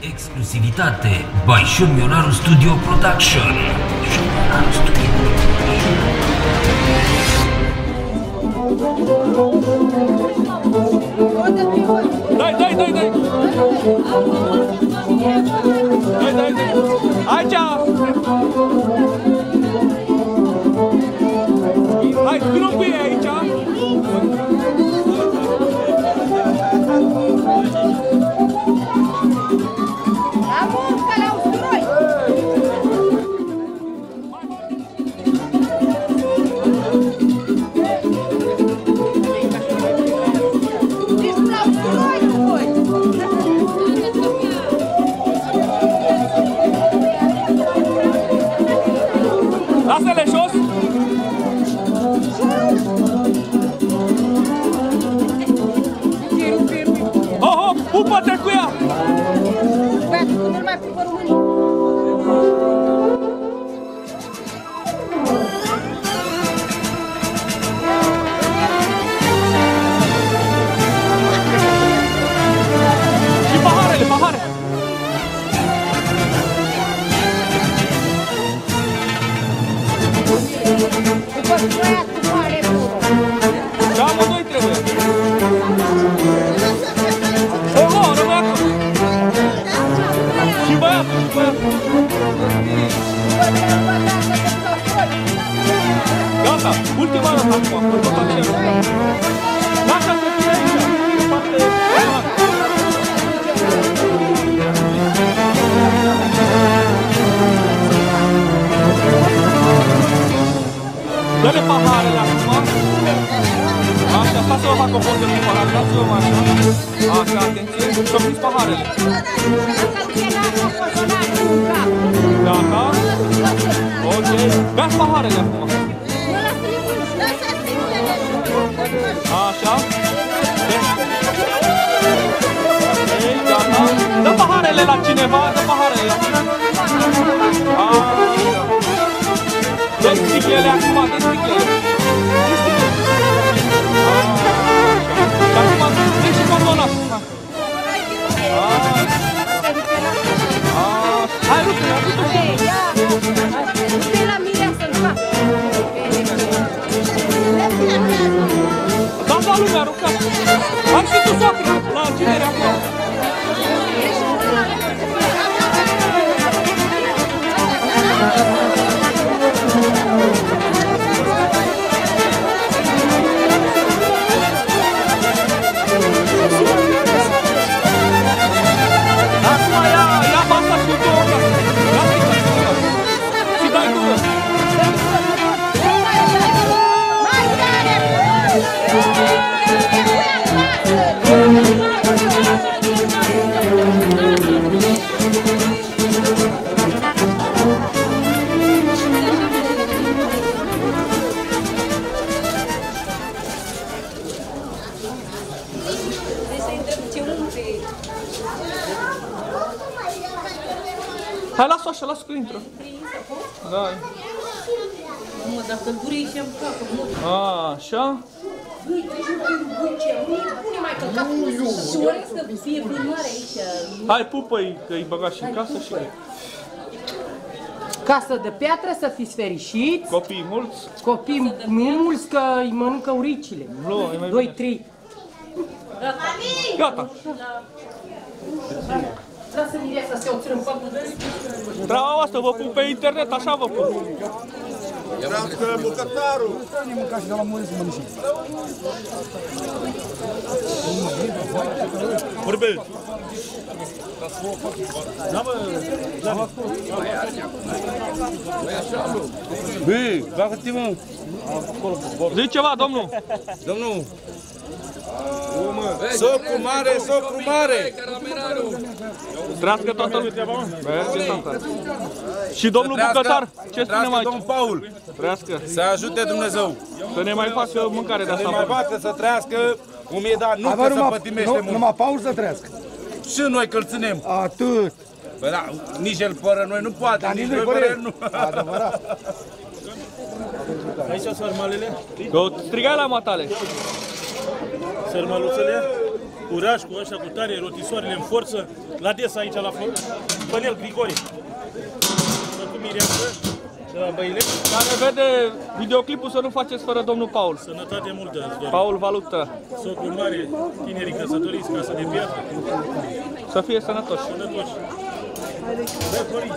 exclusivitate by Șomionaru Studio Production. Șomionaru Studio Production. Dai! Aici! Hai, grupii aici! La muncă, la usturoi! Deci la usturoi cu voi! Lasă-le jos! Oho, pupă-te cu ea! Băiatul, că nu-l mai pupă românii! Și pahare! Pupă băiatul mare, pupă! Și amândoi trebuie! Oho, rămâi acolo! Și băiatul! Gata, ultima dată acum, cu tot acela. Lasă să fie aici, în parte. Dă-le paharele acum. Așa, stai să vă fac o poză cu pahare, dați-vă așa. Așa, atenție, să fiți paharele. Gata. Ok, beați paharele acum. Așa. Ok, gata. Dă paharele la cineva, dă paharele la cineva. Așa. Dă sticlele acum, dă sticlele. Așa. Și acum dă și condonac. Hai, rupe-le, Du-te la mireasă, în cap! da la lumea, rupeați. Hai și tu, soacră, la cinere acolo. Acum ia masa și tu, și dai gură. Mai tare! Hai, lasă-o așa, lasă-o că intră. Da. Mă, dacă îl durei și-am capă, mă. Așa. Băi, treci în firul buce, nu pune mai căcat cu soră să fie filmare aici. Hai, pupă-i, că-i băgat și în casă și... Casă de piatră, să fiți fericiți. Copii mulți. Copii mulți că îi mănâncă uricile. Nu, e mai bine. 2-3. Gata. Lasă mireasa să o ținem faptul de... Treaba asta vă pun pe internet, așa vă pun. Trească bucătarul! Vorbesc! Băi, bagă-te mă! Zici ceva, domnul. Domnul! Socru mare, socru mare! Trească toată lumea. Merge, tata. Și domnul bucătar, ce spunem aici? Domnul Paul! Trească. Să ajute Dumnezeu! Să ne mai facă mâncare de Să ne mai asta. facă să trăiască cum e, dar nu că să pătimește mult. Numai Paul să trăiască. Și noi că-l ținem. Atât. Bă, da, nici el fără noi nu poate, Dar nici nici noi noi fără fără el nu. Adevărat. Aici sărmalele? Că o strigai la matale. Sărmaluțele? curaj cu ăștia, cu tare, rotisoarele în forță, la des aici, la Pănel Grigore. Cu Mireasă, de la Băilești. Care vede videoclipul să nu faceți fără domnul Paul. Sănătate multă, îți dorim. Paul Valută. Socrul mare, tinerii căsătoriți, casă de piatră. Să fie sănătoși. Sănătoși. Bă, Florin.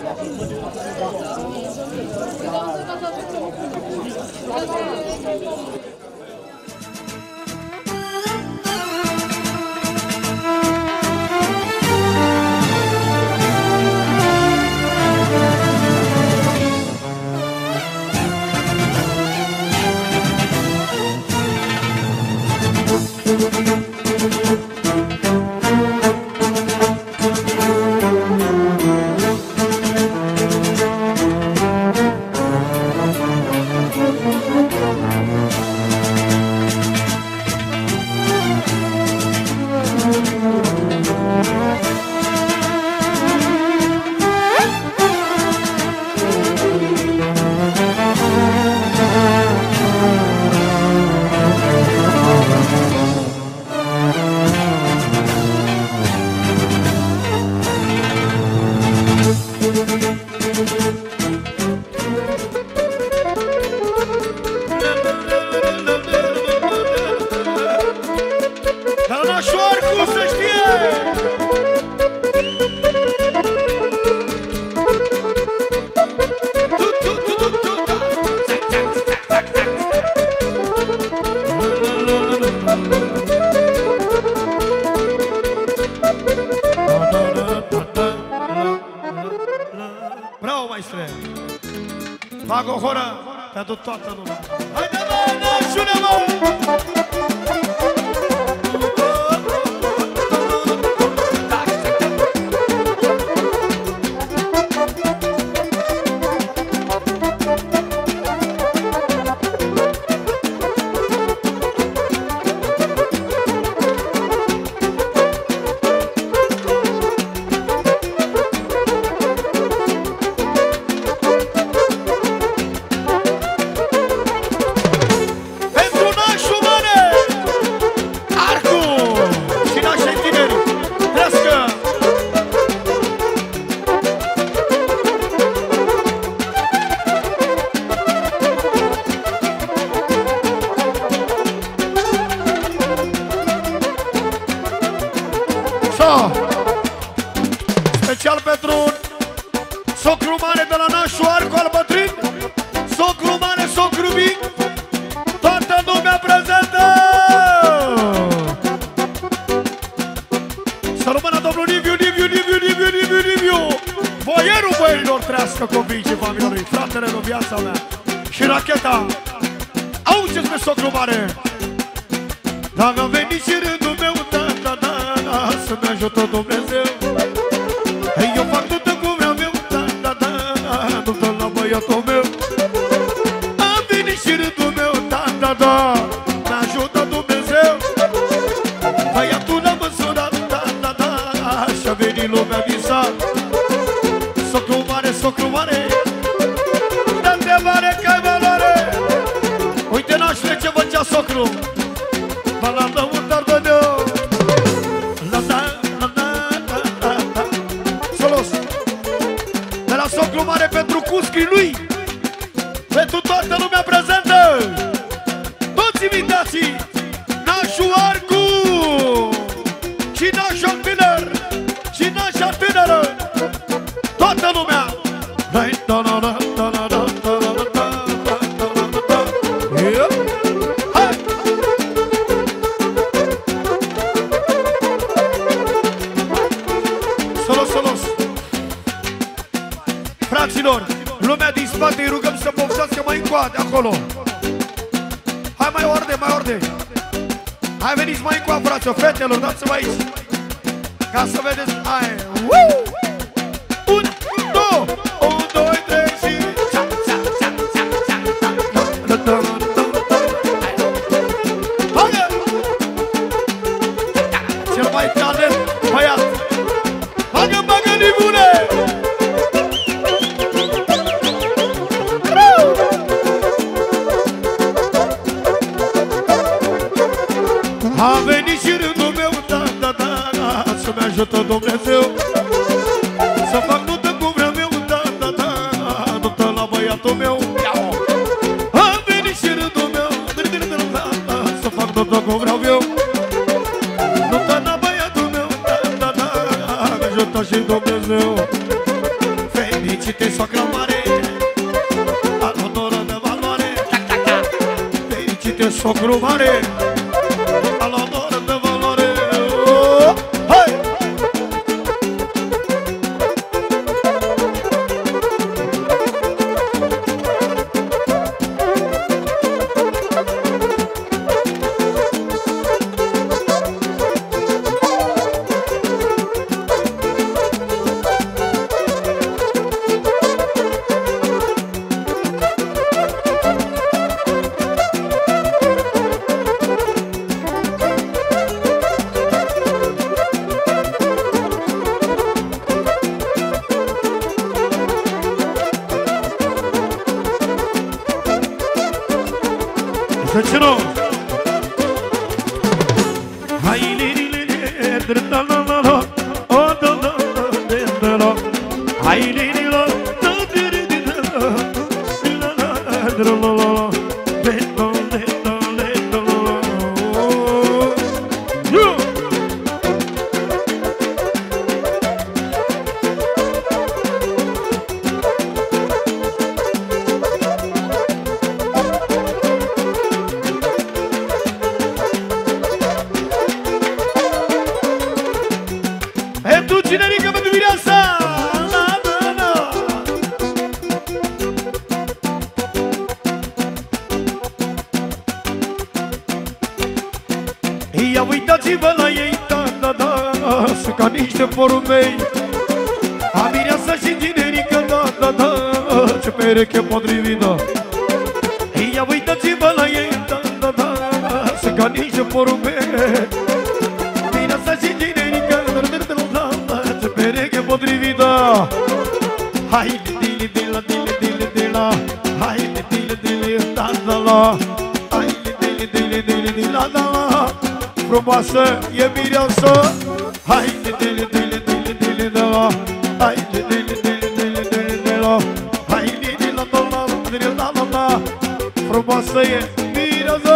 Fac o horă pentru toată lumea. Haide, mă, nașule-mă! Special pentru socru mare de la nașul Arcu al Bătrin, socru mare, socru mic, toată lumea prezentă! Să rămână domnul Liviu, boierul boierilor, trească copiii și familia lui, fratele lui, viața mea și racheta. Auzeți pe socru mare! Dacă a venit și rândul meu, da, să-mi ajută Dumnezeu. Eu fac toată cum vreau eu, da, du-te la băiatul meu. Am venit și rândul meu, da, mi-ajută Dumnezeu. Băiatul l-a măsurat, da, și-a venit lumea din sat. Socru mare, dă-te mare că-i valoare. Uite nașule ce făcea socru, ba la lăutar bădeu. Socru mare pentru cuscrii lui, pentru toată lumea prezentă, toți invitații, nașul Arcu și nașul tânăr și nașa tânără, toată lumea. Solos. Fraților, lumea din spate îi rugăm să poftească mai încoate acolo. Hai mai orde. Hai veniți mai încoate, fraților, fetelor, dați-vă aici. Ca să vedeți, hai. 1, 2, 3 și... Hai! Cel mai talent băiat. Bagă nibune! A venit și rândul meu, da, Să fac nuntă cum vreau eu, da, da, da. Nuntă la băiatul meu. A venit și rândul meu. Să fac nuntă cum vreau eu. Nuntă la băiatul meu, da, da, da. Mi ajută și Dumnezeu. Fericite soacră mare, al onoră de valoare. Fericite socru mare, al onoră de valoare. Hai! Săcino! Hai li li li li la la la la, o da da da da, hai li li la da di di da la la la la la, le la le la le la la. E tu, cinerică, pentru mireasa! La, la, la! Ia uitați-vă la ei, da, da, da, sunt ca niște porumbei. A mireasa și cinerică, da, da, da, ce pereche potrivită. Ia uitați-vă la ei, da, da, da, sunt ca niște porumbei. Mireasa și cinerică, ce pereche potrivită. Hai, dili, dila, dili, dili, dila. Hai, dili, dili, da, da, la. Hai, dili, dili, dili, dila, da, la. Frumoasă e mireasă. Hai, dili, dili, dili, dili, da, la. Hai, dili, dili, dili, dili, dila. Hai, dili, la, da, la, dili, da, la, la. Frumoasă e mireasă.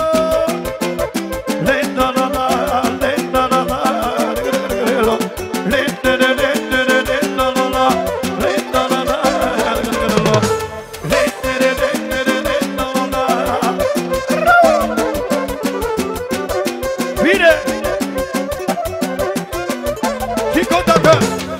Le, da, la, la, le, da, la, la. Le, da, la, le, da, la, le, da, la, la. Le, da, la, la, le, da, la, la. Le, da, la, le, da, la, la. Bine! Și contată!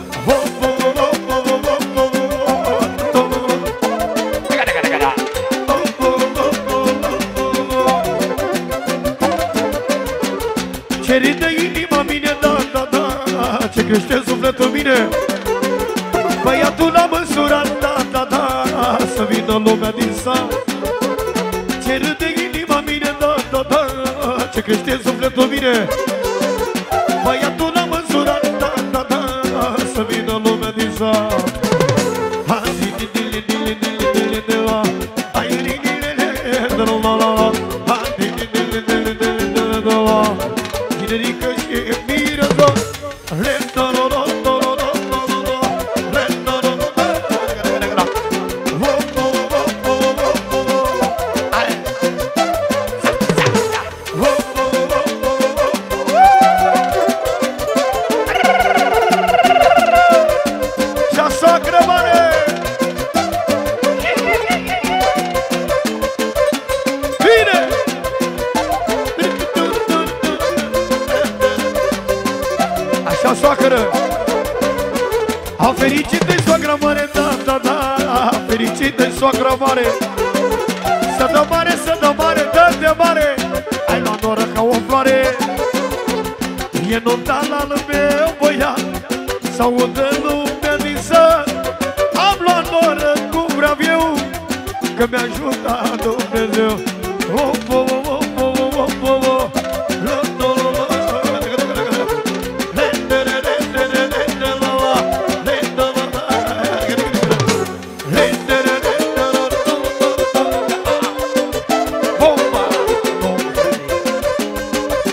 Ce ride inima mine, da, da, da, ce crește sufletul mine. Băiatul l-a măsurat, da, da, da, să vină lumea din sat. Ce ride inima mine, da, da, da, ce crește sufletul mine. Băiatul l-a măsurat, da, da, da, să vină lumea din sat. Hai, dili, dili, dili, dili, dili, dili, la. Hai, dili, dili, dili, la, la, la. Hai, dili, dili, dili, dili, dili, la. Cinerică și mireasă. Le, da, la, la, la, la, la, la, la. Le, da, la, la, la, la, la, la. Wo, wo, wo, wo, wo, wo, wo. Hai. Wo, wo, wo, wo, wo, wo. Și-a soacră mare. Bine! Așa, soacră! A fericit-i soacră mare, da, da, da. Fericit-i soacră mare. Să dă mare, să dă mare, dă-te mare. Ai luat noră ca o floare. E nunta la meu băiat, s-audă lumea din sat. Am luat noră cum vreau eu, că mi-a ajutat Dumnezeu. Oh, oh, oh, oh, oh, oh, oh, oh.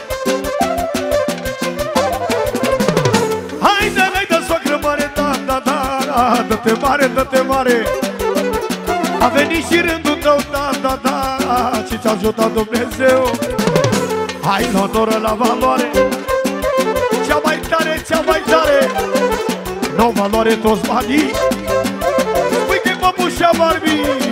Haide, haide, soacră mare, da, da, da. dă-te mare, dă-te mare. A venit și rândul tău, da, da, da, și ți-a ajutat Dumnezeu. Hai, onoră la valoare, cea mai tare, cea mai tare. N-au valoare toți banii, spui că-i mămușa Barbie.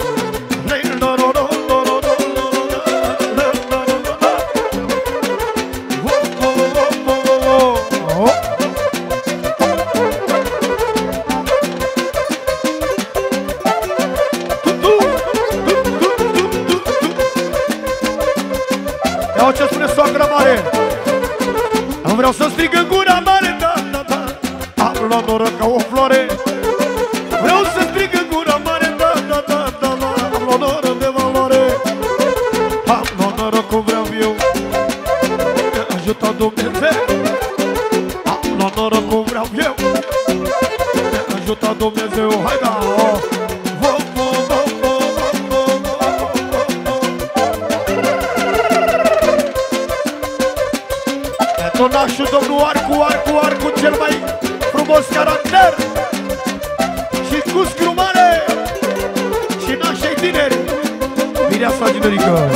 Iau ce spune soacră mare. Îmi vreau să strig în gura mare, da, da, da. Am luat noră ca o floare. Vreau să strig în gura mare, da, da, da, da, da. Am luat noră de valoare. Am luat noră cum vreau eu. Ne ajută Dumnezeu. Am luat noră cum vreau eu. Ne ajută Dumnezeu. Hai da, oh. Tonașul domnul Arcu, cel mai frumos caracter. Și cu scrumare. Și nașei tineri. Mireasa Ginerică.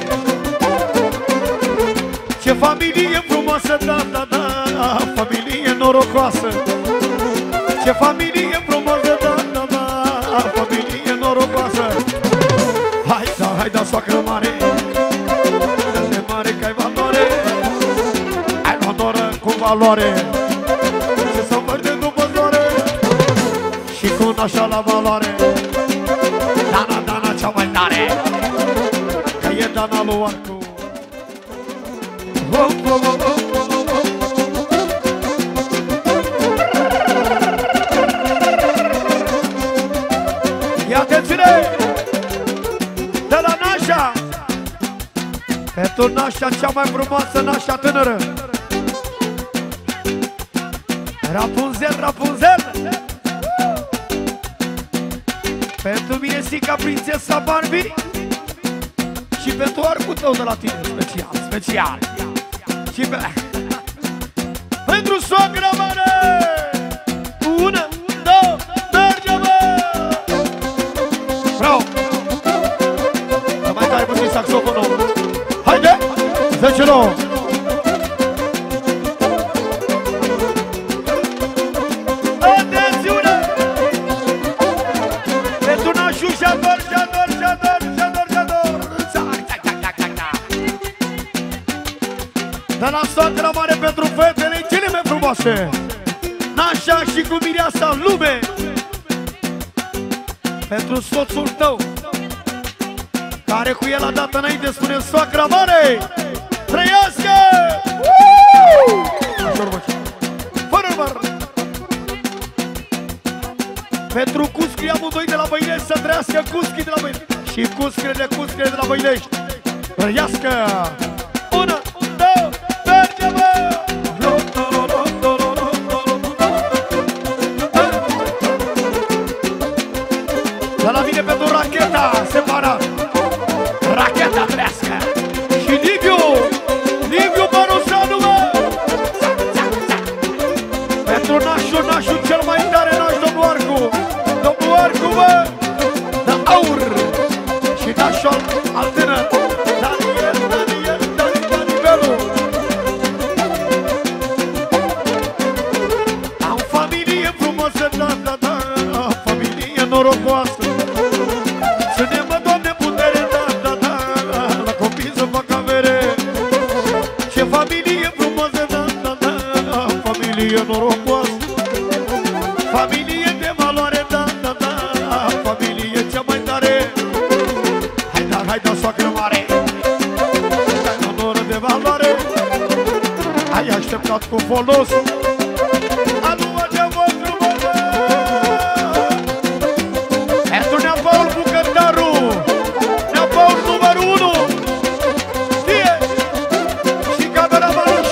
Ce familie frumoasă, da, da, da. Familie norocoasă. Ce familie frumoasă, da, da, da. Familie norocoasă. Hai da, soacră mare. Dă-te mare că ai valoare. Valoare, ce să văd de după zoare. Și cu nașa la valoare. Dana, Dana cea mai tare. Că e Dana lui Arcu. Ia-te ține de la nașa. Pentru nașa cea mai frumoasă, nașa tânără. Rapunzel, Rapunzel. Pentru mine Sica, prințesa Barbie. Și pentru Arcul tău de la tine, special, special. Și pentru soacra mare. 1, 2, merge, bă! Bravo! Să mai dai puțin saxofonul. Haide! 10-9. De la soacră mare pentru fetele cele mai frumoase. Nașa și cu mireasa în lume. Pentru soțul tău, care cu el a dat înainte, spune soacră mare. Trăiască! Fără măr. Pentru Cuscri amândoi de la Băilești, să trăiască Cuscri de la Băilești. Și Cuscre de la Băilești. Trăiască! 1, 2, merge, bă! De la mine pentru Racheta, separat. Racheta trească. Și Liviu Barosanu, bă! Pentru nașul cel mai tare, naș, domnul Arcu, bă! De aur. Și nașul al tânăr, Dani Belu. Am familie frumoasă, da, familie norocoasă. Ține-mă, Doamne, putere, da, la copii să fac avere. Ce familie frumoasă, da, familie norocoasă. Familie de valoare, da, familie cea mai tare. Hai da, soacră mare. Ai onoră de valoare. Ai așteptat cu folos. Aluă de vostru, bă! Pentru Nea Paul Bucătaru, Nea Paul numărul 1. Fie! Și cameramanul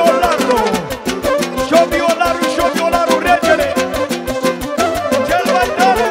Șoviolaru, regele. Cel mai tare.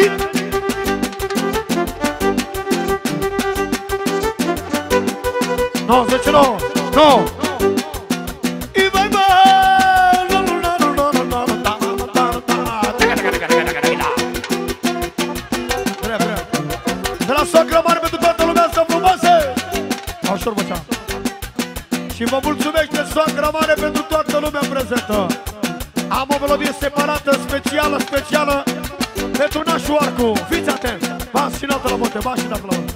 adrenalin. No, 10, no, no. Y vai, vai. De la socră mare pentru toată lumea asta frumoasă. Așa urmăcea. Și vă mulțumește soacra mare pentru toată lumea prezentă. Am o melodie separată, specială, specială pentru nașul Arcu. Fiți atenți! Bas și înaltă la bote, bas și înaltă la bote.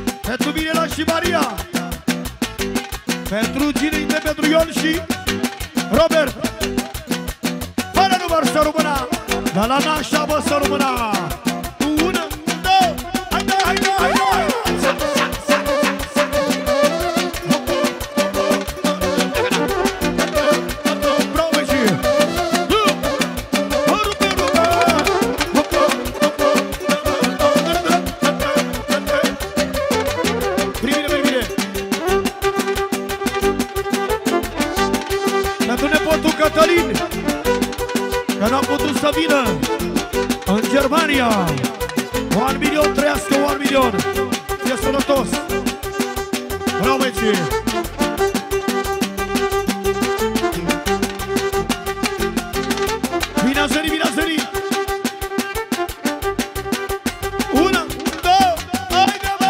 Pentru Ginei, pentru Ion și Robert, fără număr să rămână, de la nașa bă să rămână. Una, două, haide, haide, haide, haide. Cătălin, că n-a putut să vină în Germania. 1 milion, trăiască 1 milion. Fie sănătos. Vreau meci. Bine a zărit, bine a zărit. Una, două, haide bă!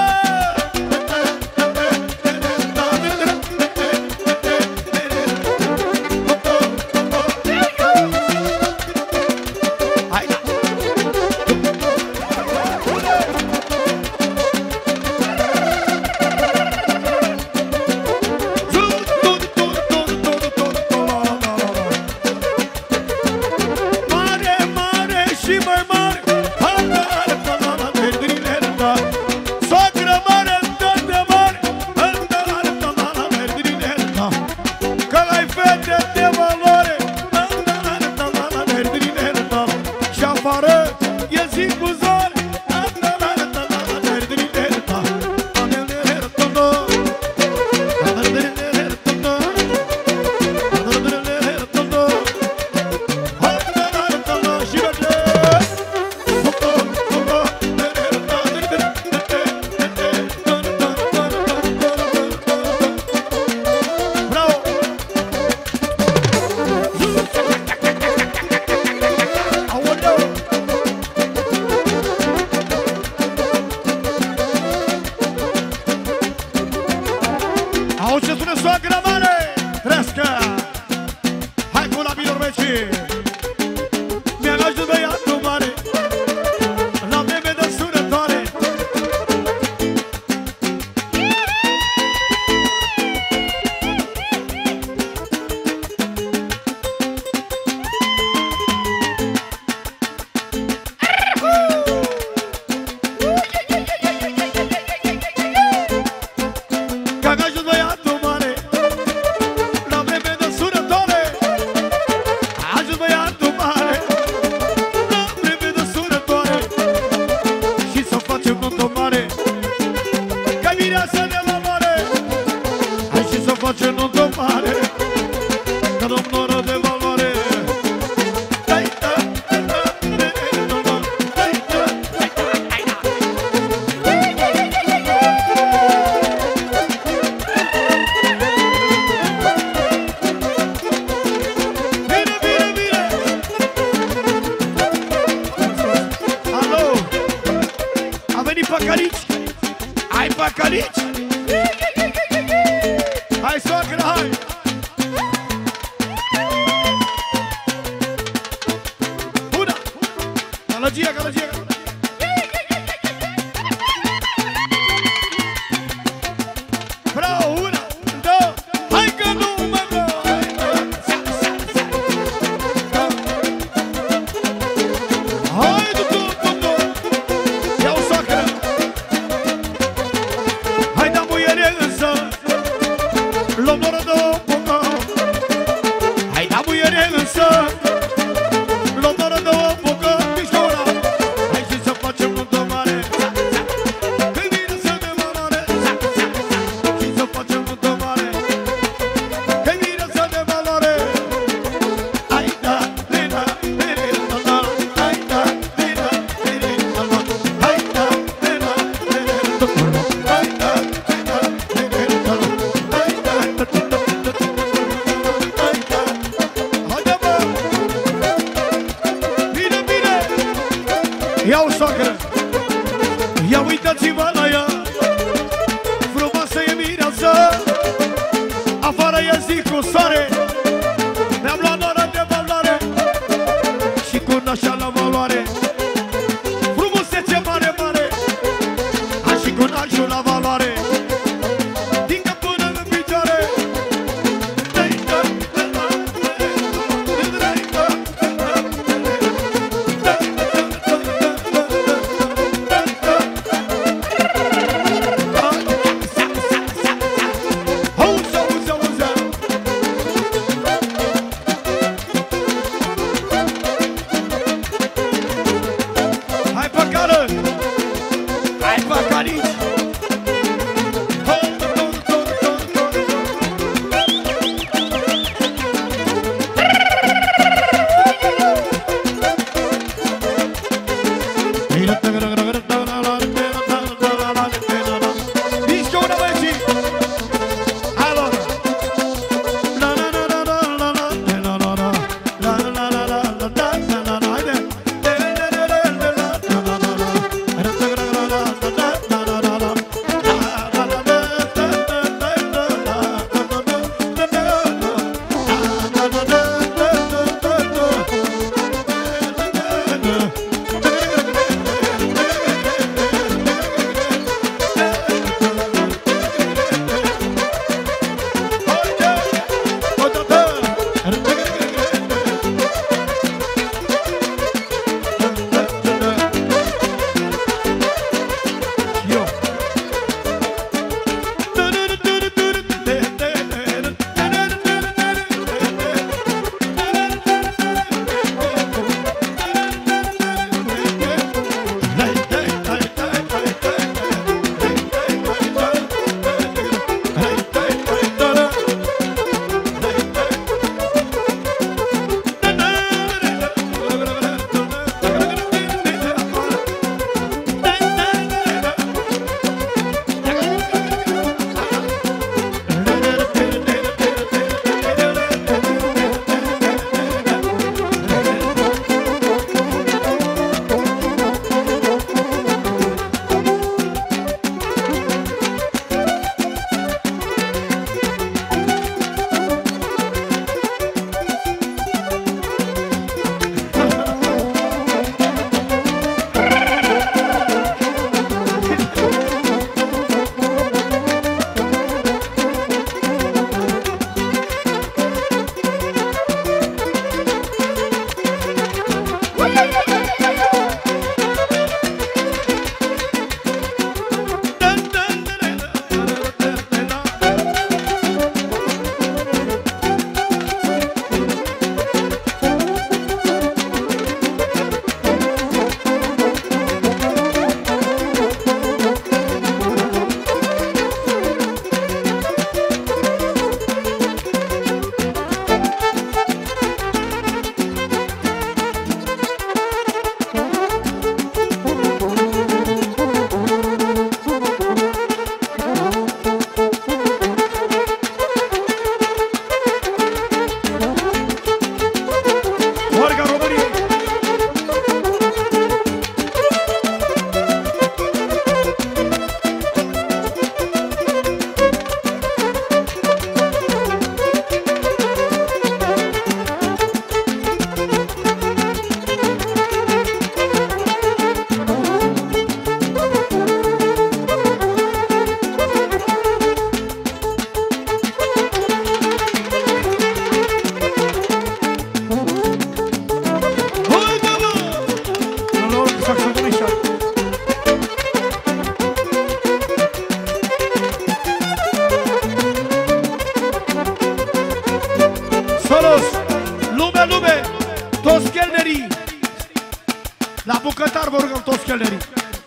Toți chelnerii. La bucătar vă rugăm toți chelnerii.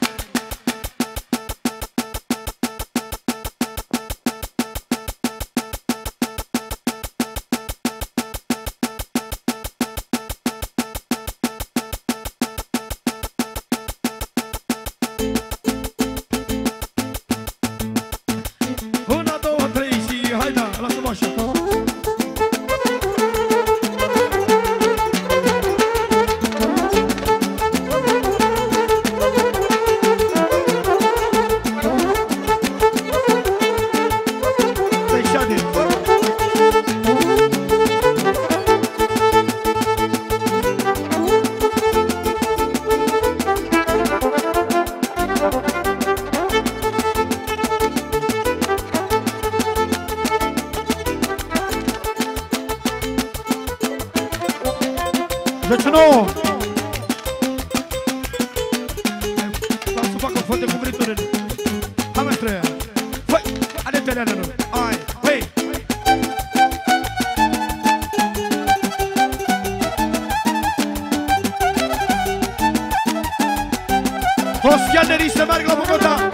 Deci nu! Lasă să facă fote cu briturile. Hai mestre! Făi! Ade-te alea, nu! Hai! Hei! Toți schianerii să merg la Bogota!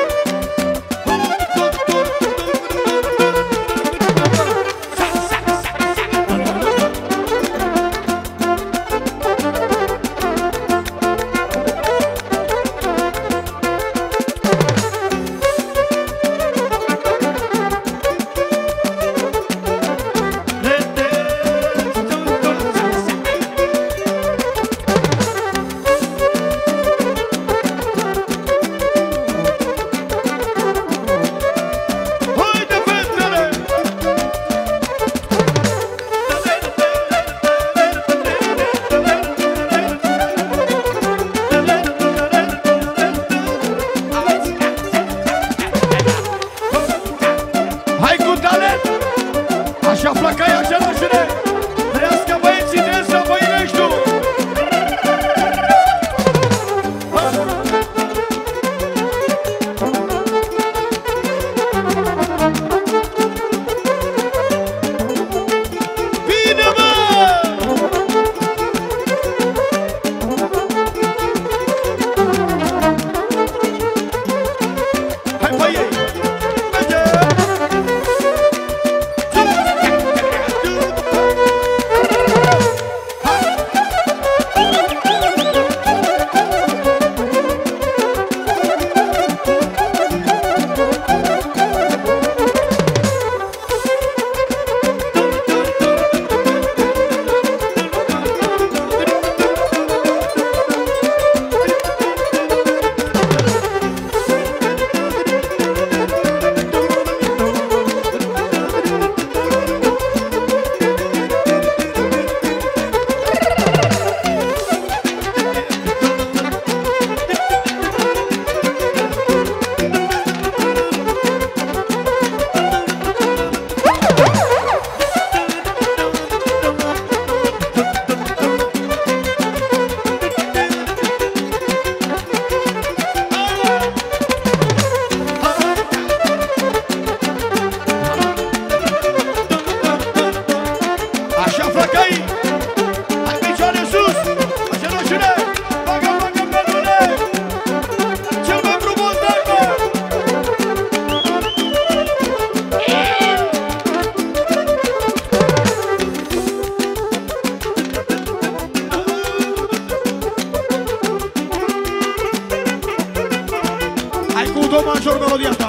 Major melodia asta.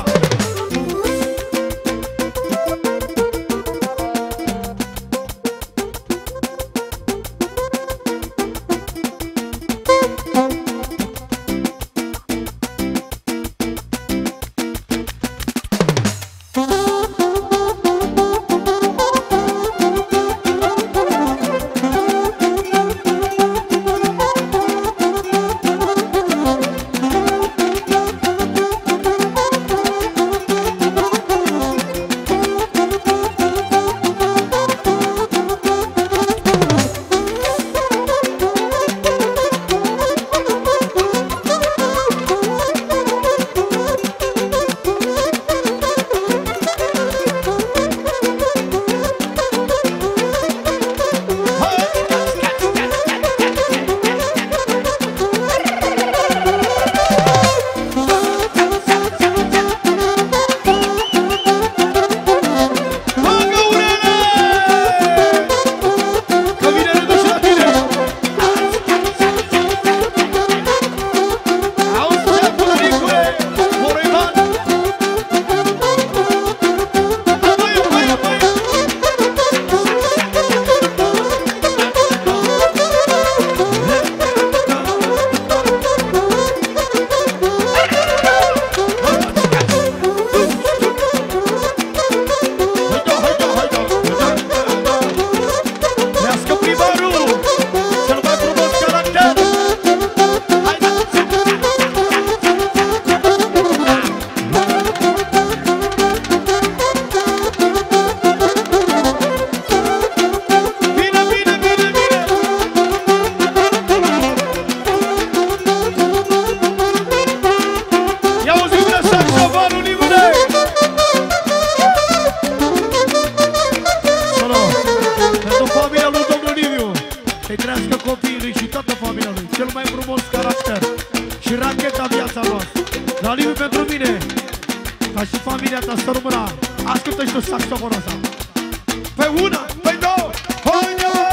dimineața, să rămână. Ascultă și tu saxofonul ăsta. Pe una, pe două, haide, mă!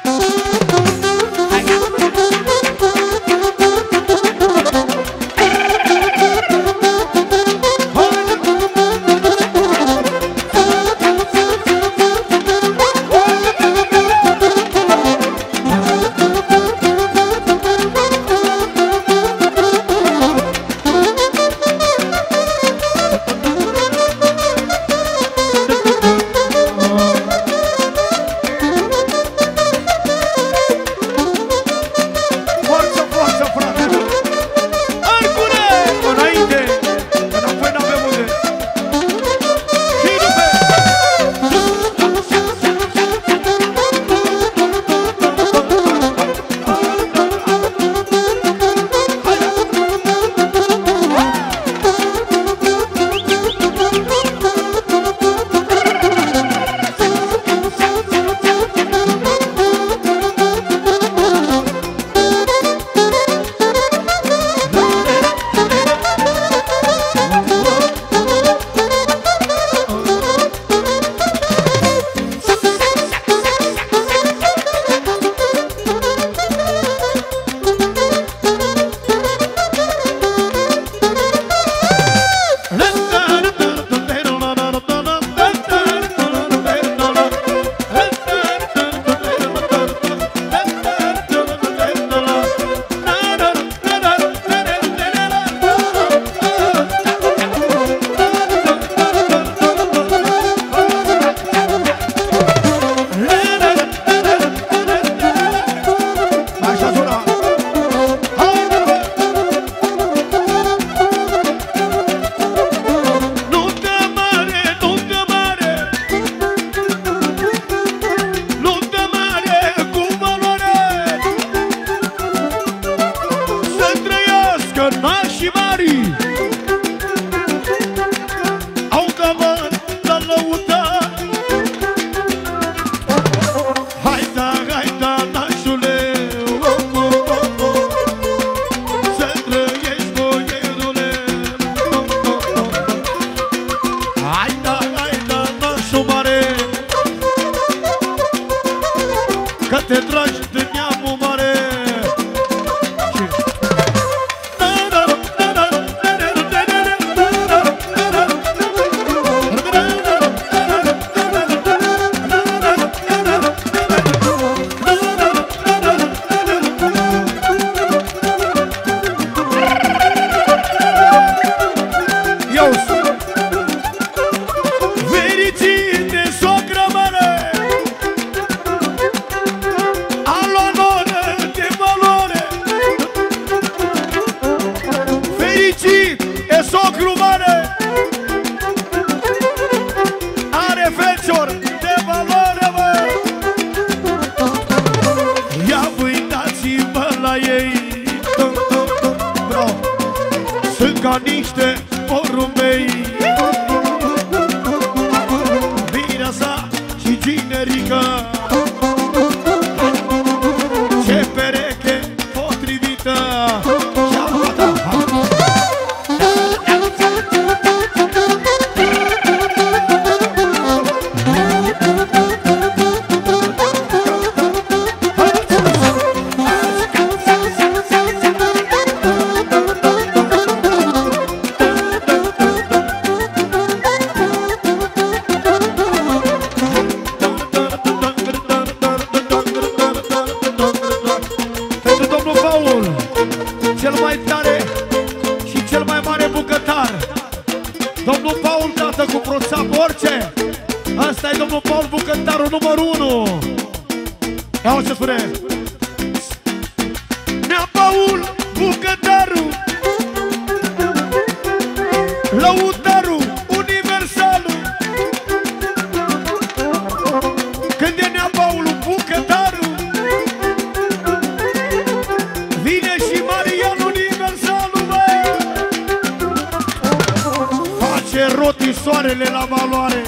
Soarele la valoare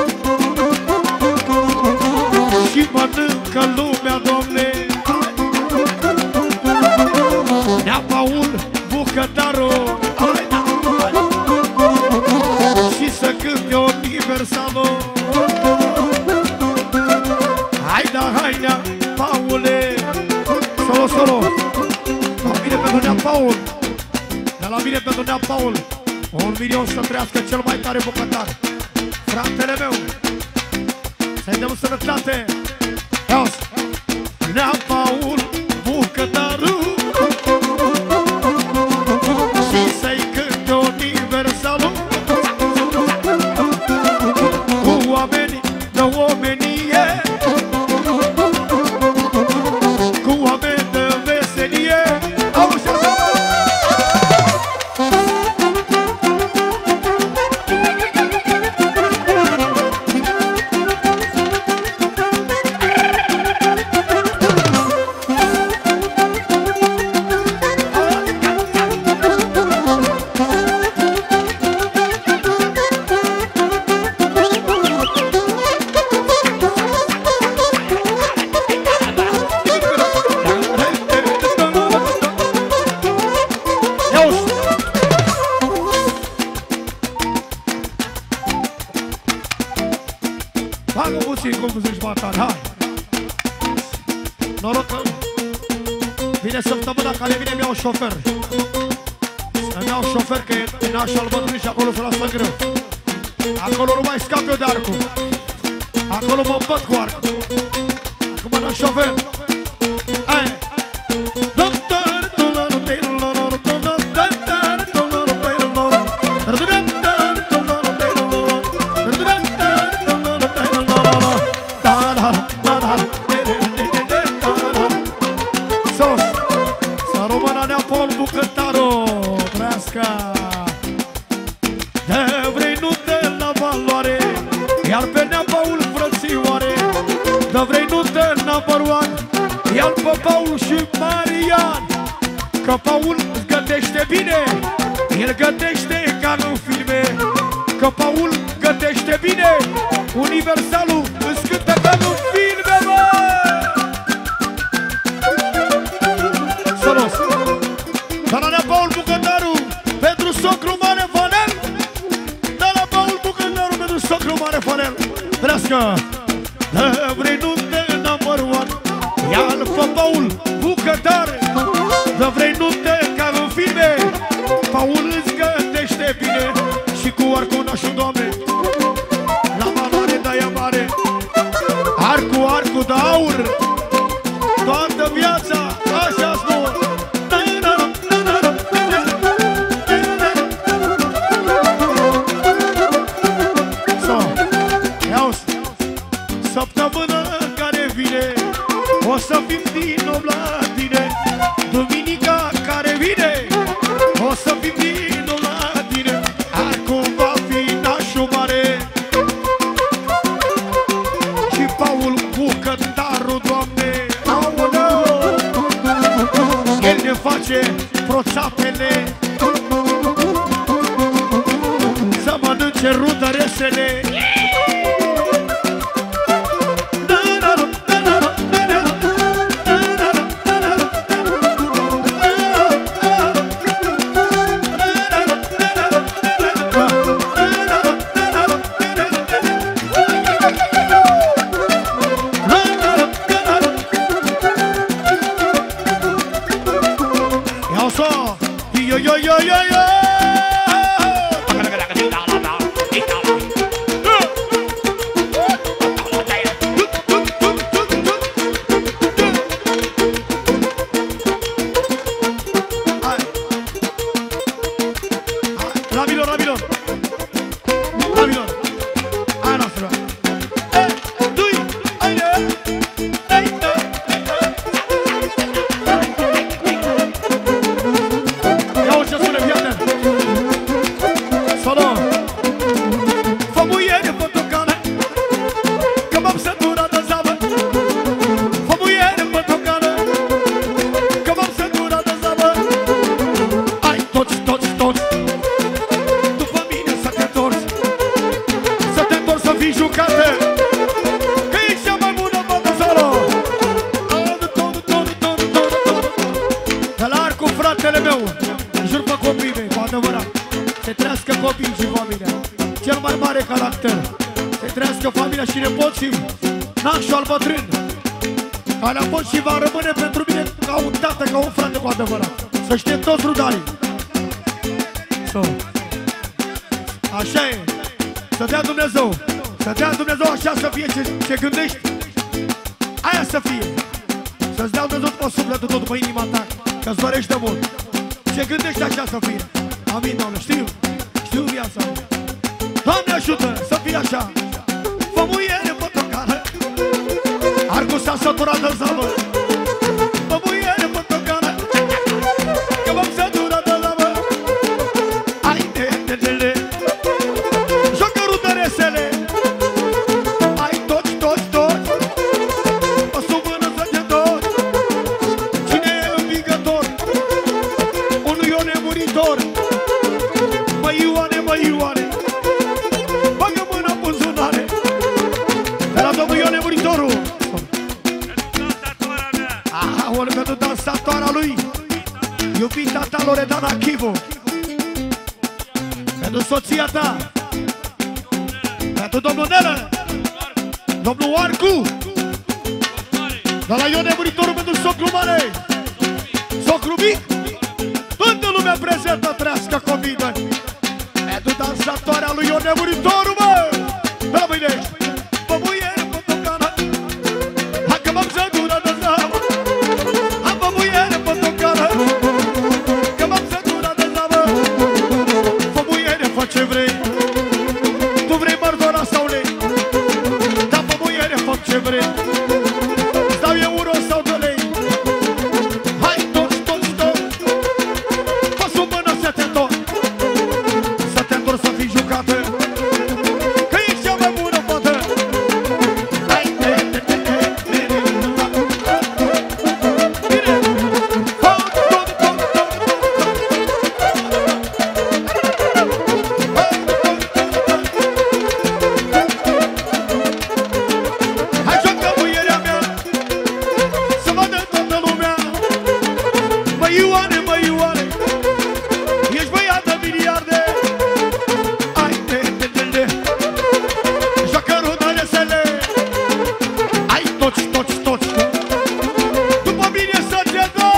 și mănâncă lumea, domne. Nea Paul, bucătarul, hai, da, hai. Universalul. Haida, Paule. Solo. La mine pentru Nea Paul. De la mine pentru Nea Paul. 1 milion să trăiască cel mai tare bucătar. Fratele meu. Să-i dăm sănătate. Ia-o-ți. Nea Paul, bucătarul. Și să-i cânte Universalul. Cu oamenii de omenie. Cu oameni de veselie. Auzi așa! Bagă puțin, cum zici, Matan, hai! Noroc că vine săptămâna care vine, mi-au șofer. Îmi iau șofer, că e în așa-l bătrân și acolo se lasă greu. Acolo nu mai scap eu de arcul. Acolo mă îmbăt cu arcul. Acum n-am șofer. Hai! Iar pe Nea Paul, frățioare, de vrei nu te number one. Ia-l pe Paul și Marian, că Paul îți gătește bine. El gătește ca în filme, că Paul gătește bine. Universalul îți cântă ca în filme, bă! Solos! De la Nea Paul bucătarul, pentru socru mare Fanel. De la Paul bucătarul, pentru socru mare Fanel. Trească! De vrei nu te number one. Ia-l pe Paul bucătar, de vrei nu te ca în filme. Paul îți gătește bine și cu arcul nașul, Doamne, la mare de-aia mare. Arcul de aur, toată viața, așa-s nouă. Săptămână care vine o să fim din nou la tine. Duminica care vine o să fim din nou la tine. Acum va fi nașul mare și Paul bucătarul, Doamne, aoleu. El ne face proțapele să mănânce rudăresele. Fratele meu, jur pe copiii mei, cu adevărat, se trească copiii și familia. Cel mai mare caracter trăiască familia și nepoții, nașul al bătrân, care a fost și va rămâne pentru mine ca un tată, ca un frate cu adevărat. Să știe toți rudarii. Așa e. Să dea Dumnezeu. Să dea Dumnezeu așa să fie ce gândești. Aia să fie. Să-ți dea Dumnezeu după sufletul tot, după inima ta, că-ți dorești de mult. Ce gândești așa să fie. Amin, Doamne, știu viața. Doamne ajută să fie așa. Fă muiere pe tocană. Arcu s-a săturat de zavă. Fă muiere pe tocană. Că m-am săturat de zavă. Hai de jocărul de resele. Hai toți o subână să te toți. Cine e învingător? Unul e nemuritor. Mă Ioane, bagă mâna în buzunare. De la domnul Ione Muritorul. Aha, ori pentru dansatoarea lui, iubita ta Loredana Chivu. Pentru soția ta, pentru domnul Nelă, domnul Arcu. De la Ione Muritorul pentru socru mare, socru mic. Toată lumea prezentă, trăiască covidă. Pentru dansatoarea lui Ione Muritorul, mă! De la mâine! Mă muiere pe tocană. Hai că m-am săturat de zavă. Am mă muiere pe tocană. Că m-am săturat de zavă. Fă muiere, fă ce vrei. Tu vrei mărdora sau lei? Dar fă muiere, fă ce vrei. Îți dau euro sau de lei. Hai toți. Fă sub mână să te întorci. Să fii jucată, că e cea mai bună fată. Hai, hai joacă muierea mea, să vadă toată lumea. Mă Ioane, ești băiat de miliarde. Toți. După mine să te dă.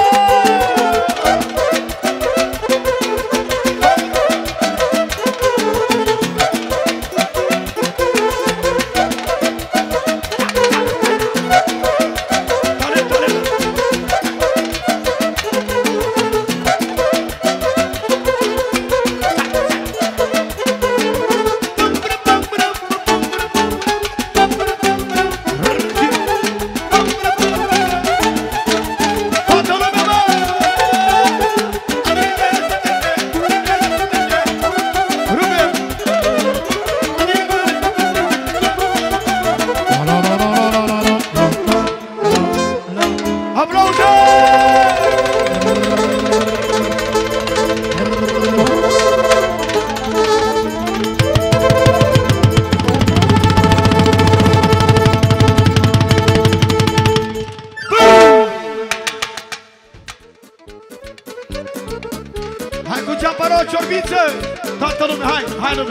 Hai cu ceapără, ciorbiță! Toată lumea, hai lume!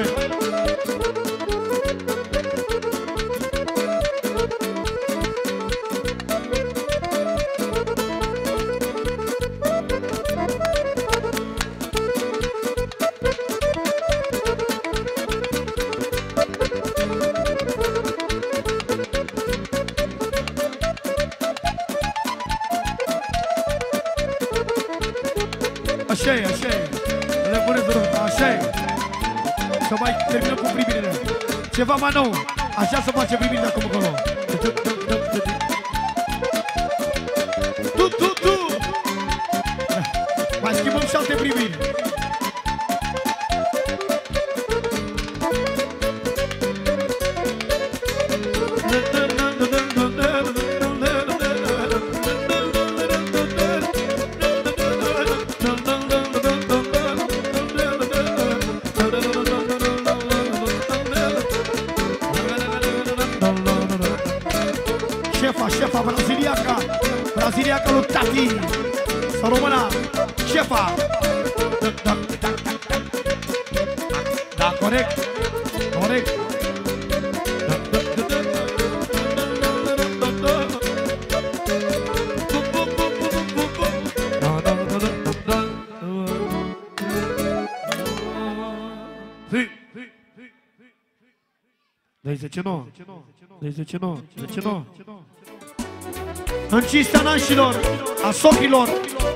Așa e, le puneți de rând, așa e. Să mai terminăm cu primirile. Ceva mai nou, așa să face primirile acum acolo. Tu! Mai schimbăm și alte primiri. Șefa braziliaca lui Tati. Să română, șefa. Da, corect. de ce nu? De ce nu? De ce nu? În cinstea nașilor, a socrilor,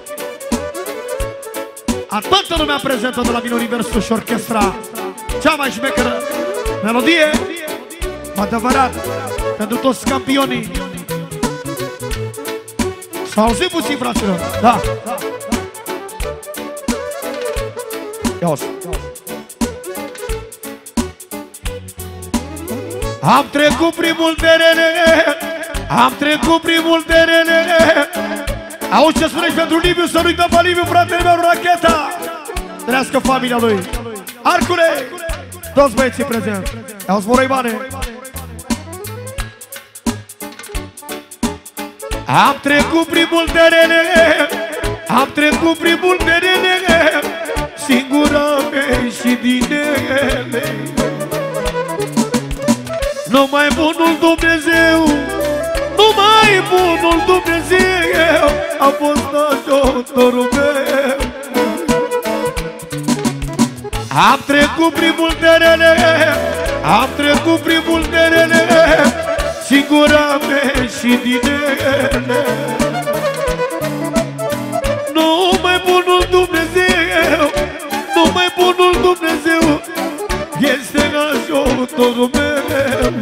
a toată lumea prezentă de la Mine Universul și orchestra cea mai șmecheră melodie, adevărat, pentru toți campionii. S-a auzit puțin, fraților? Da. Ia-o-ți. Am trecut prin multe rele, am trecut prin multe rele. Auzi ce spunești pentru Liviu, să nu-i dă pe Liviu, fratele meu, racheta. Trăiască familia lui. Arcule, toți băieții prezenți. Ia-o-ți, Moroibane. Am trecut prin multe rele, am trecut prin multe rele, singura mea și din ele. Numai bunul Dumnezeu, numai bunul Dumnezeu a fost ajutorul meu. Am trecut prin multe rele, am trecut prin multe rele, singura mea și din ele. Numai bunul Dumnezeu, numai bunul Dumnezeu este ajutorul meu.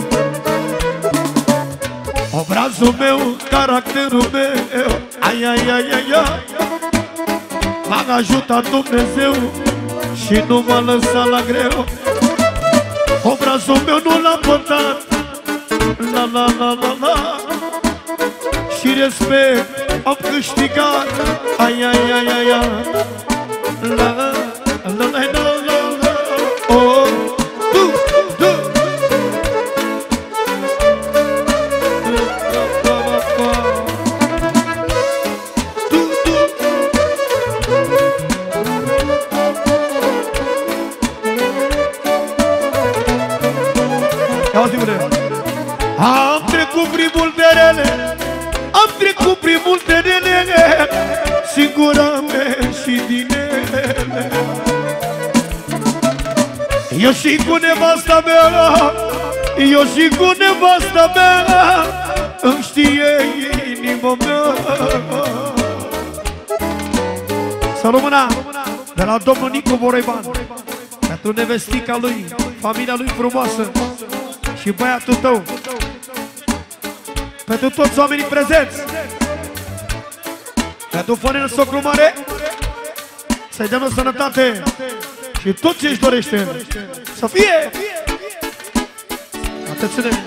Obrazul meu, caracterul meu, ai, ai, ai, ai, ai, m-a ajutat Dumnezeu și nu m-a lăsat la greu. Obrazul meu nu l-a pătat, la la la la la, și respect am câștigat, ai, ai, ai, ai, ai, la la la la la. Oh, du, du. Am trecut prin multe rele, am trecut prin multe rele, singura mea și din ele. Eu și cu nevasta mea, eu și cu nevasta mea, îmi știe inima mea. Să rămână de la domnul Nicu Boroiban, pentru nevestica lui, familia lui frumoasă și băiatul tău, pentru toți oamenii prezenți, pentru Fănel Socru Mare, să-i dăm o sănătate și tot ce își dorește să fie. Atenție!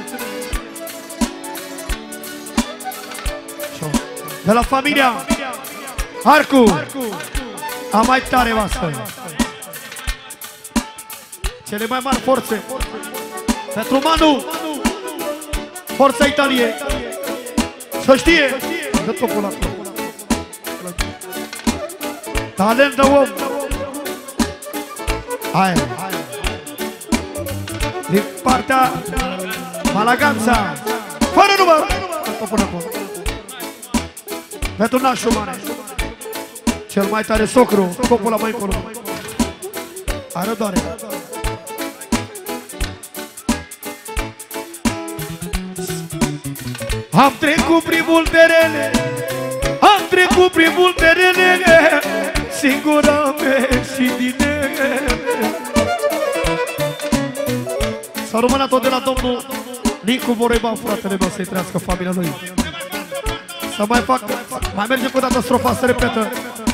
De la familia Arcu, a mai tare voastră, cele mai mari forțe, pentru Manu, forța Italiei, să știe, dă topul acolo. Talent de om. Hai. Din partea Malaganța, fără număr, dă topul acolo. Pentru nașul mare, cel mai tare socru, topul la mai încolo. Are doare. Am trecut prin multe rele, am trecut prin multe rele, singura mea și din ele. S-a rămânat tot de la domnul Nicu Boroiban, fratele meu, să-i trăiască familia lui. Să mai fac, mai merge cu o dată strofa, să repetă,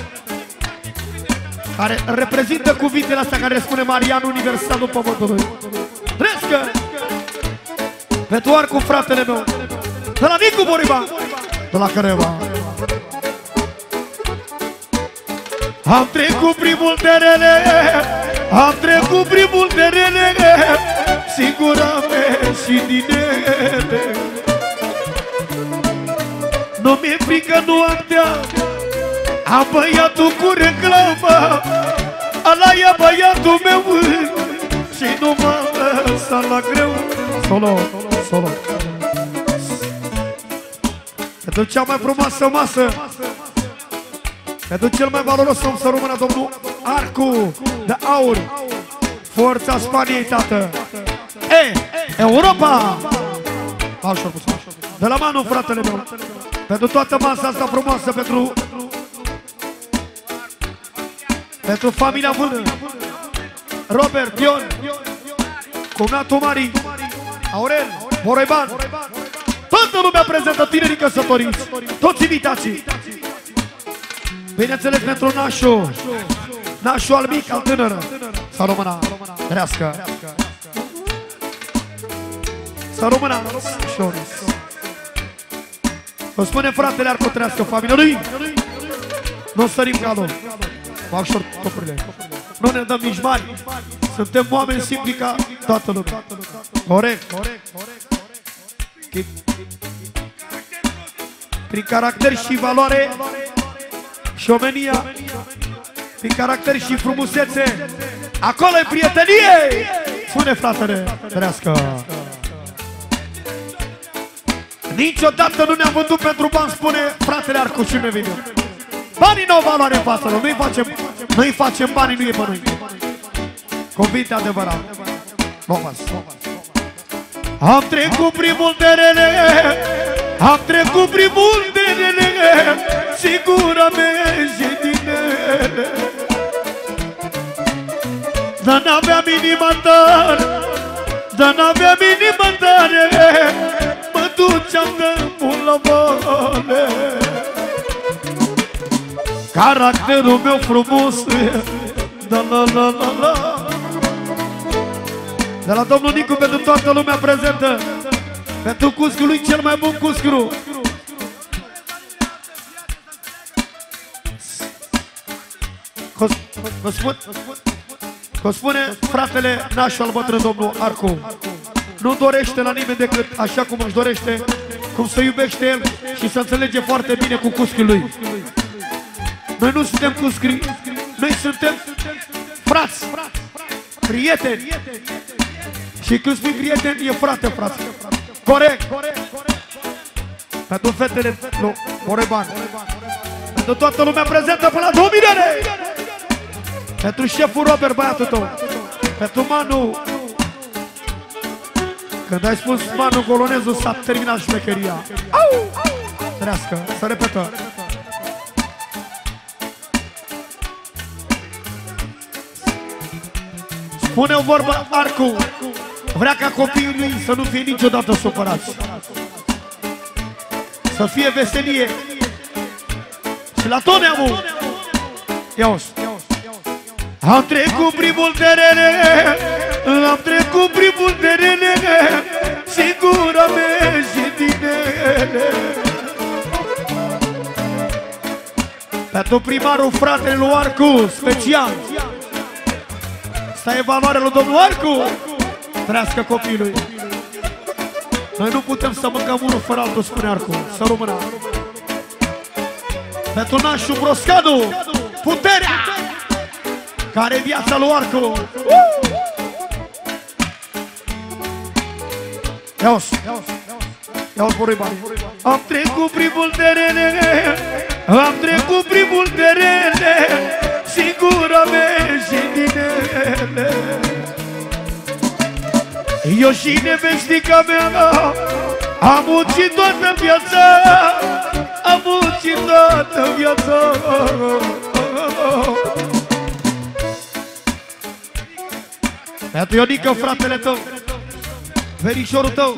care reprezintă cuvintele astea care spune Marian Universalul Pământului. Trăiască! Pentru Arcu, fratele meu, de la Nicu Boroiban, de la Căreva. Am trecut prin multe rele, am trecut prin multe rele, singura mea și din ele. Nu mi-e frică noaptea, am băiatul cu reclamă, ala e băiatul meu și nu m-a lăsat la greu. Solo, solo. Pentru cea mai frumoasă masă, pentru cel mai valoros om, să rămână domnul Arcu de Aur, forța Spaniei, tată. Europa! Ușor puțin. De la Manu, fratele meu. Pentru toată masa asta frumoasă, pentru familia Vână, Robert, Ion, cumnatul Mari, Aurel, Boroiban, toată lumea prezentă, tinerii căsătoriți, toți invitații. Bineînțeles pentru Nașu, Nașu al mic, al tânăr, să rămână, trească. Să rămână, o spune fratele Arco, trească familia lui. Nu sărim calul. Fac șort topurile. Nu ne dăm nici mari. Suntem oameni simpli ca toată lumea. Corect. Prin caracter și valoare și omenia, prin caracter și frumusețe, acolo e prietenie. Spune fratele, trească. Niciodată nu ne-am vândut pentru bani, spune fratele Arcu și Meveniu. Banii n-au valoare în față, noi facem banii, nu e pe noi. Cuvinte adevărat. Am trecut prin multe rele, am trecut prin multe rele, sigura mea și din ele. Dar n-aveam inima tare, dar n-aveam inima tare, mă duceam de mult la vale. Caracterul meu frumos, da la la la la. De la domnul Nicu pentru toată lumea prezentă, pentru cuscul lui cel mai bun cuscru. Că spune fratele Nașu al bătrân, domnul Arcu, nu dorește la nimeni decât așa cum își dorește, cum să iubește el și să înțelege foarte bine cu cuscul lui. Noi nu suntem cuscri, noi suntem frați, prieteni. Și când spui prieteni, e frate. Corect. Pentru fetele, nu, Boroiban. Pentru toată lumea prezentă până la 2 milioane. Pentru șeful Robert, băiatul tău. Pentru Manu. Când ai spus Manu Golonezul, s-a terminat șmecheria. Trească, să repetă. Spune o vorbă Arcu, vrea ca copiii lui să nu fie niciodată supărați, să fie veselie și la tot neamul. Ia-o-s. Am trecut prin multe rele, am trecut prin multe rele, sigura mea și din ele. Pentru primarul fratele lui Arcu, special. Asta e valoarea lui domnul Arcu. Trească copilului. Noi nu putem să mâncăm unul fără altul, spune Arcu. Să rămână. Pentru Nașu Broscadu, puterea care e viața lui Arcu. Ia-o-s Boroiban. Am trecut prin multe rele, am trecut prin multe rele, sigura mea și din ele. Eu și nevestica mea am muncit toată viața, am muncit toată viața. Pentru Ionică, fratele tău, verișorul tău,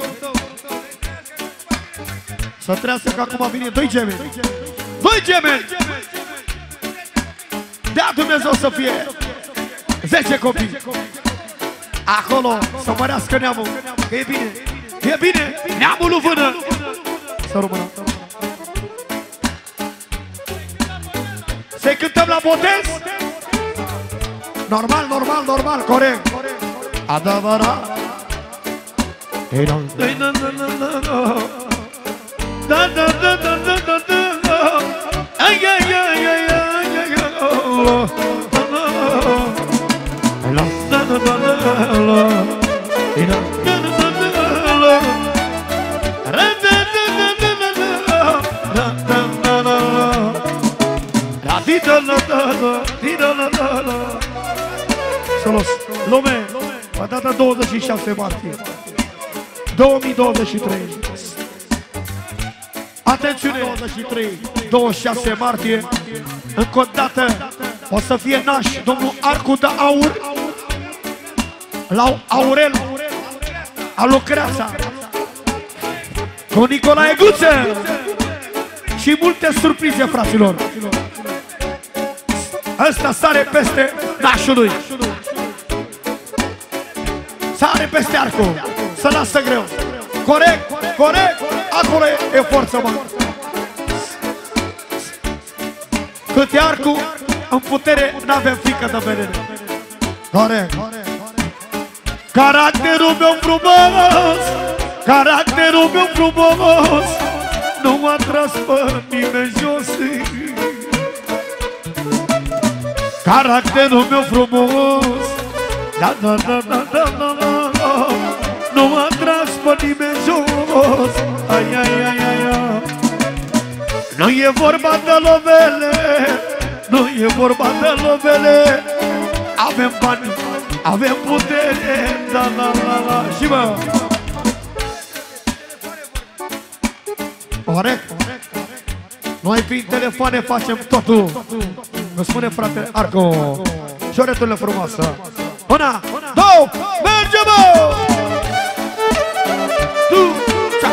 să trească că acum vine 2 gemeni. 2 gemeni! Dea Dumnezeu să fie 10 copii. Acolo să mărească neamul, că e bine, e bine, neamul lui Vână. Să rămână. Să-i cântăm la botez? Normal, corect. Adevărat. Lume, pe data 26 martie 2023. Atențiune, 23, 26 martie, încă o dată o să fie naș domnul Arcu de Aur, la Aurel, a Lucreața, cu Nicolae Guță și multe surprize, fraților. Ăsta sare peste nașul lui, sare peste Arcu, să lasă greu. Corect, corect, acolo e forță, mă. Cât e Arcu, în putere n-avem frică de venene. Corect. Caracterul meu frumos, caracterul meu frumos, nu m-a tras pe nimeni jos. Caracterul meu frumos, da, da, da, da, da, da, da, nu m-a tras pe nimeni jos. Ai, ai, ai, ai, ai. Nu e vorba de lovele, nu e vorba de lovele. Avem bani, avem putere, da, la, la, la. Și mă, corect. Noi prin telefoane facem totul. Îmi spune frate Arco, șoreturile frumoasă. Una, două, mergem, mă! Tu, ceau!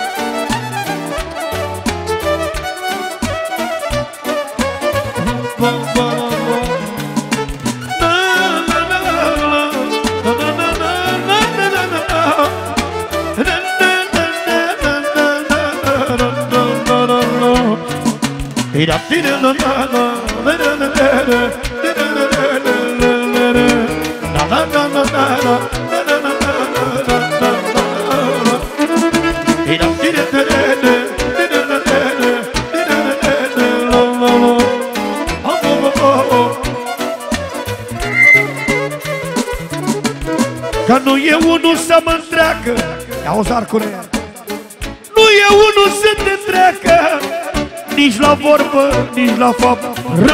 Că nu e unul să mă întreacă, ia-o-ți Arcule, nu e unul să te întreacă, nici la vorbă, nici la fapt.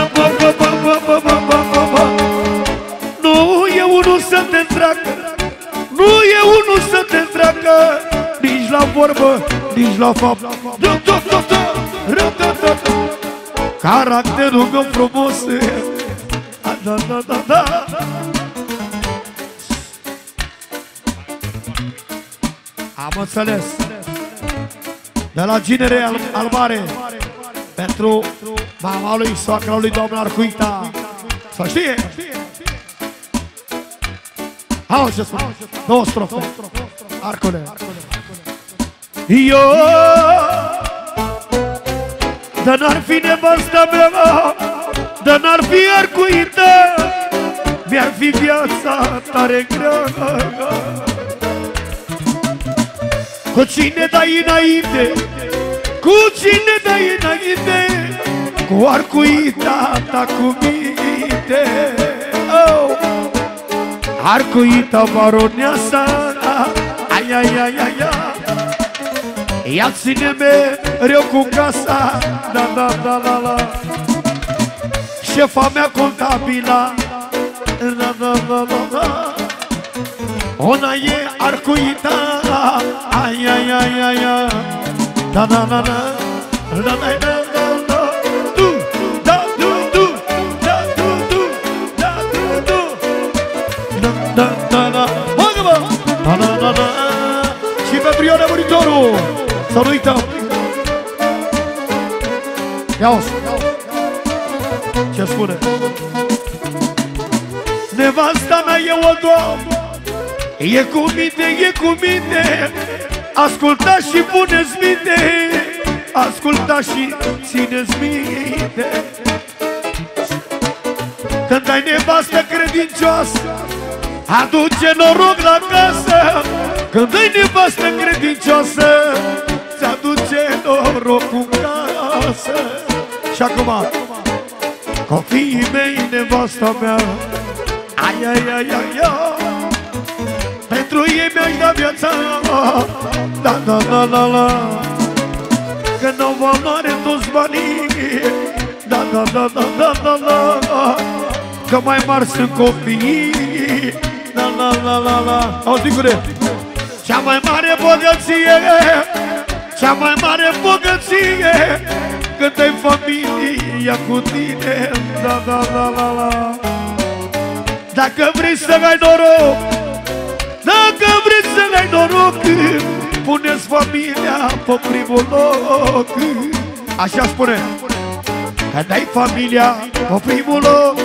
Nu e unul să te întreacă, nu e unul să te întreacă, nici la vorbă, nici la fapt. Caracterul meu frumos, da, da, da, da. Am înțeles. De la Ginere Albare, pentru mama lui, soacra lui, doamna Arcuita. Să știe. Auzi ce spune. Două strofe. Arcule. Eu, de n-ar fi nevasta mea, de n-ar fi Arcuita, mi-ar fi viața tare grea. Cu cine dai înainte, cu cine dai înainte, cu Arcuita ta cu minte. Oh! Arcuita baroneasa, ai, ai, ai, ai, ai. Ea ține mereu cu casa, da, da, da, da, da. Șefa mea contabila, da, da, da, da, da. Ona e Arcuita, ai, ai, ai, ai, ai. Da, da, da, da, da, da, da, da, tu, da, tu, da, tu, da, tu, da, da, da, da, bagă-mă, da, da, da, da. Și pentru Ione Muritorul, să nu uităm. Ia-o-ți, ce spune? Nevasta mea e o doamnă, e cu minte, e cu minte. Ascultați și puneți minte, ascultați și țineți minte. Când ai nevastă credincioasă, aduce noroc la casă. Când ai nevastă credincioasă, ți-aduce noroc în casă. Și acum, copiii mei, nevasta mea, ai, ai, ai, ai, ai. Pentru ei mi-aș da viața, da, da, da, da, da. Că n-au valoare toți banii, da, da, da, da, da, da, da. Că mai mari sunt copiii, da, da, da, da, da. Auzi, Nicule, Cea mai mare bogăție, cea mai mare bogăție, când ai familia cu tine. Da, da, da, da, da. Dacă vrei să ai noroc, dacă vrei să ai noroc, puneți familia pe primul loc. Așa spune. Când ai familia pe primul loc,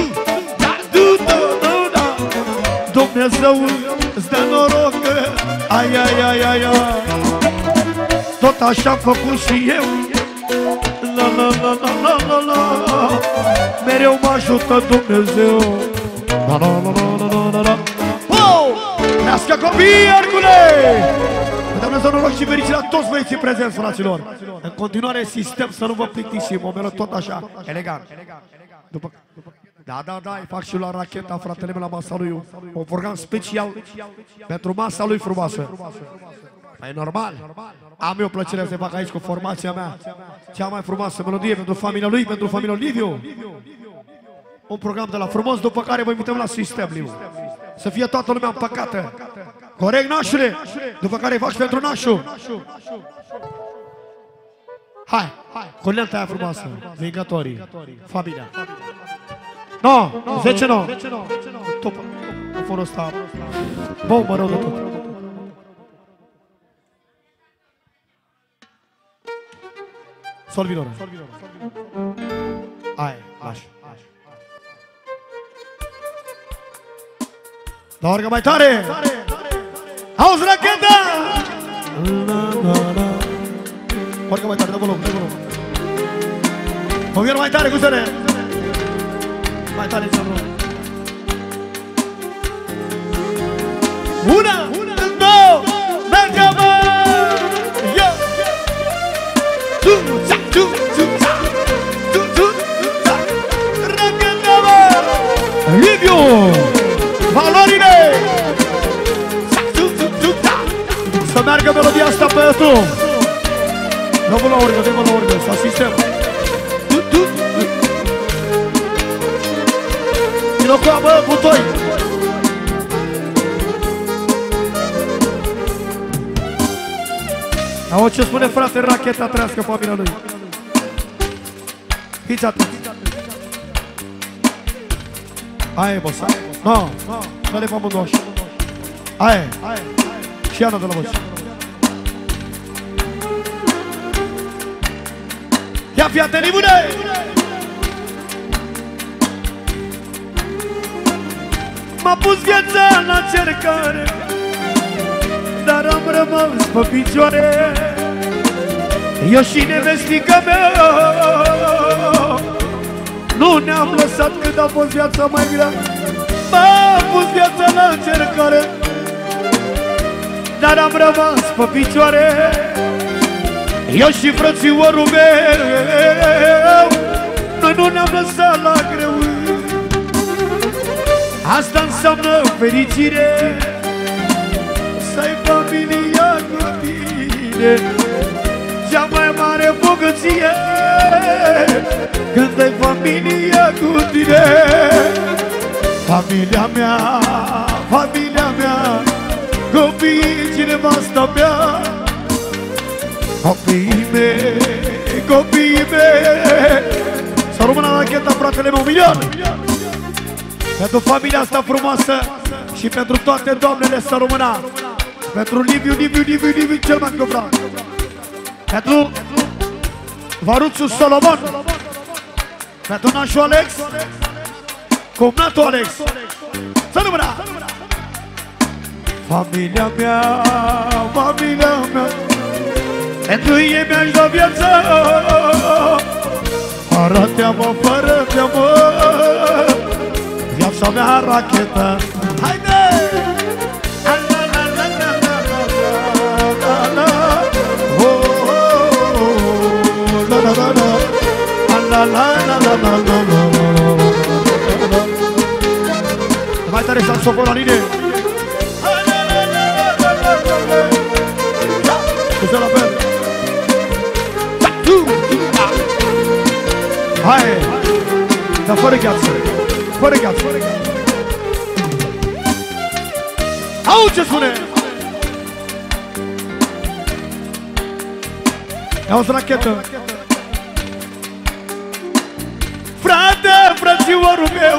Dumnezeu îți dă noroc. Ai, ai, ai, ai, ai. Tot așa am făcut și eu. La, la, la, la, la, la, la. Mereu mă ajută Dumnezeu. La, la, la, la, la, la, la. Wow! Trească copiii, Arcule! Dumnezeu noroc și fericire la toți băieții prezenți, fraților. În continuare sistem să nu vă plictisim, o melă tot așa, elegant. După... Da, da, da, îi fac și la Racheta, fratele meu, la masa lui, un program special pentru masa lui frumoasă. E normal, am eu plăcerea să fac aici cu formația mea cea mai frumoasă melodie pentru familia lui, pentru familia Liviu. Un program de la frumos, după care vă invităm la sistem, Liviu. Să fie toată lumea împăcată. Corect, nașule? După care îi fac și pentru nașul. Hai, cu lenta aia frumoasă, vingătorii, familia. No, 10 no. Top, aforul ăsta, bombă rău de tot. Sol minor. Hai, lași. Da, orgă mai tare! Auzi, Racheta! Orgă mai tare, dă volum, dă volum. O vier mai tare, Guzene! Mai tare, ți-am rog. Una, două, mergem, bă! Yo! Tu-ța, tu-ța, tu-ța, Racheta, bă! Liviu! Valorile! Să meargă melodia asta pe YouTube. Dă-mă la urmă, dă-mă la urmă, să asistăm. Vino cu apă, butoi! Auzi ce spune frate Racheta, trească familia lui. Fiți atenți. Hai, boss, hai. No, dă-le pe amândouă așa. Hai, și Ana de la voce. Ia fi atent, Libune! M-a pus viața la cercare, dar am rămas pe picioare. Eu și nevestica mea nu ne-am lăsat când a fost viața mai grea. M-a pus viața la încercare, dar am rămas pe picioare. Eu și frățiorul meu, noi nu ne-am lăsat la greu. Asta înseamnă fericire, să ai familia cu tine. Cea mai mare bogăție, când ai familia cu tine. Familia mea, familia mea, copiii și nevasta mea, copiii mei, copiii mei. Să rămână la Racheta, fratele meu, milion! Pentru familia asta frumoasă și pentru toate doamnele să rămână. Pentru Liviu, cel mai cobra. Pentru Varuțu Solomon. Pentru nașul Alex, cumnatul Alex. Să rămână! Familia mea, familia mea, pentru ei mi-aș da viața. Fără teamă, fără teamă, viața mea Racheta. Haide! Mai tare saxofon la linie. Scuze la fel. Hai! Dar fără gheață. Fără gheață. Auzi ce spune? Ia-uzi rachetă. Frate, frățiorul meu,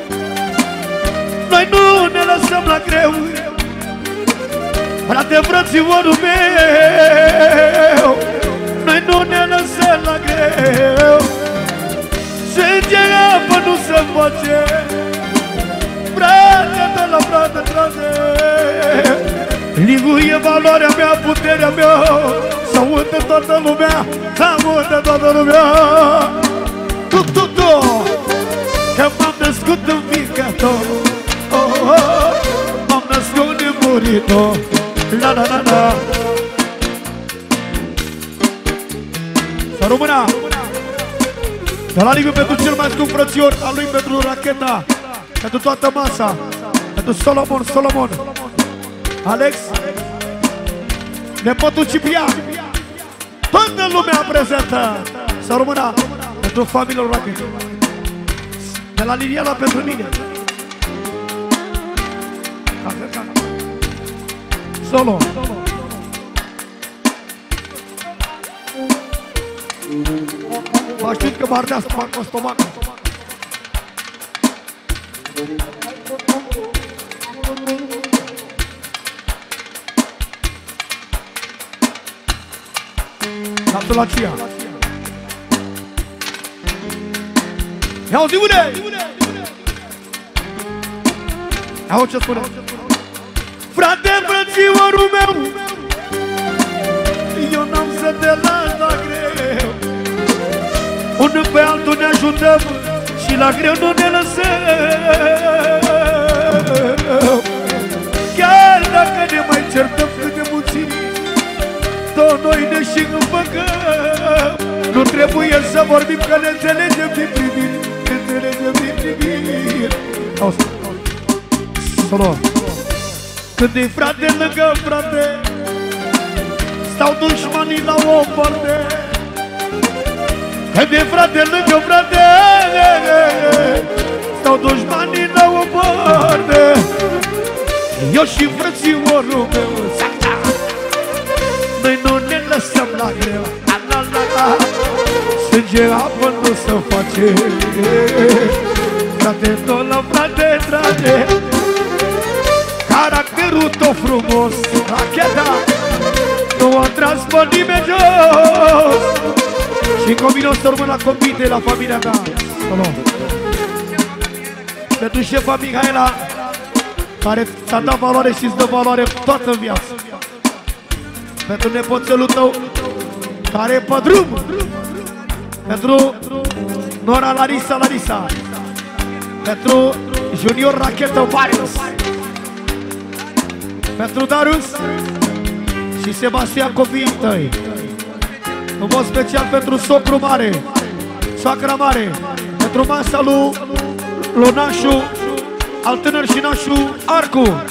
noi nu ne lăsăm la greu. Frate, frățiorul meu, noi nu ne lăsăm la greu. Sânge apă nu se face, frate de la frate trase. Ligul e valoarea mea, puterea mea, s-audă toată lumea, s-audă toată lumea. Tu, că m-am născut în ficato, m-am născut în murito, la la la la. Să rămână! De la Liviu pentru cel mai scump frățior, al lui pentru racheta, pentru toată masa, pentru Solomon, Alex, nepotul Ciprian, toată lumea prezentă. Să rămână pentru familia racheta. De la Liliana pentru mine. Solo. Mă știut că mă ardea stomacul. Laptul la cia. Ia-o-zi, une! Ia-o ce spune. Frate, frățiorul meu, eu n-am să te las la greu. Unul pe altul ne ajutăm și la greu nu ne lăsăm. Chiar dacă ne mai certăm cât de puțin, tot noi ne și împăcăm. Nu trebuie să vorbim că ne înțelegem din priviri, ne înțelegem din priviri. Auzi, solo. Când e frate lângă frate, stau dușmanii la o parte. Când e frate lângă frate, stau dușmanii la o parte. Eu și frățiorul meu, noi nu ne lăsăm la greu. Sânge apă nu se face, frate tot la frate trage. Caracterul tot frumos, racheta nu a tras pe nimeni jos. Și combine o să rămână la compite la familia ta. Pentru șefa Mihaela, care ți-a dat valoare și îți dă valoare toată viața. Pentru nepoțelul tău, care e pe drum. Pentru Nora Larisa, pentru Junior Rachetă Marius, pentru Darius și Sebastian, copiii tăi. În mod special pentru socru mare, soacra mare, pentru masa lui nașu, al tânăr și nașu Arcu.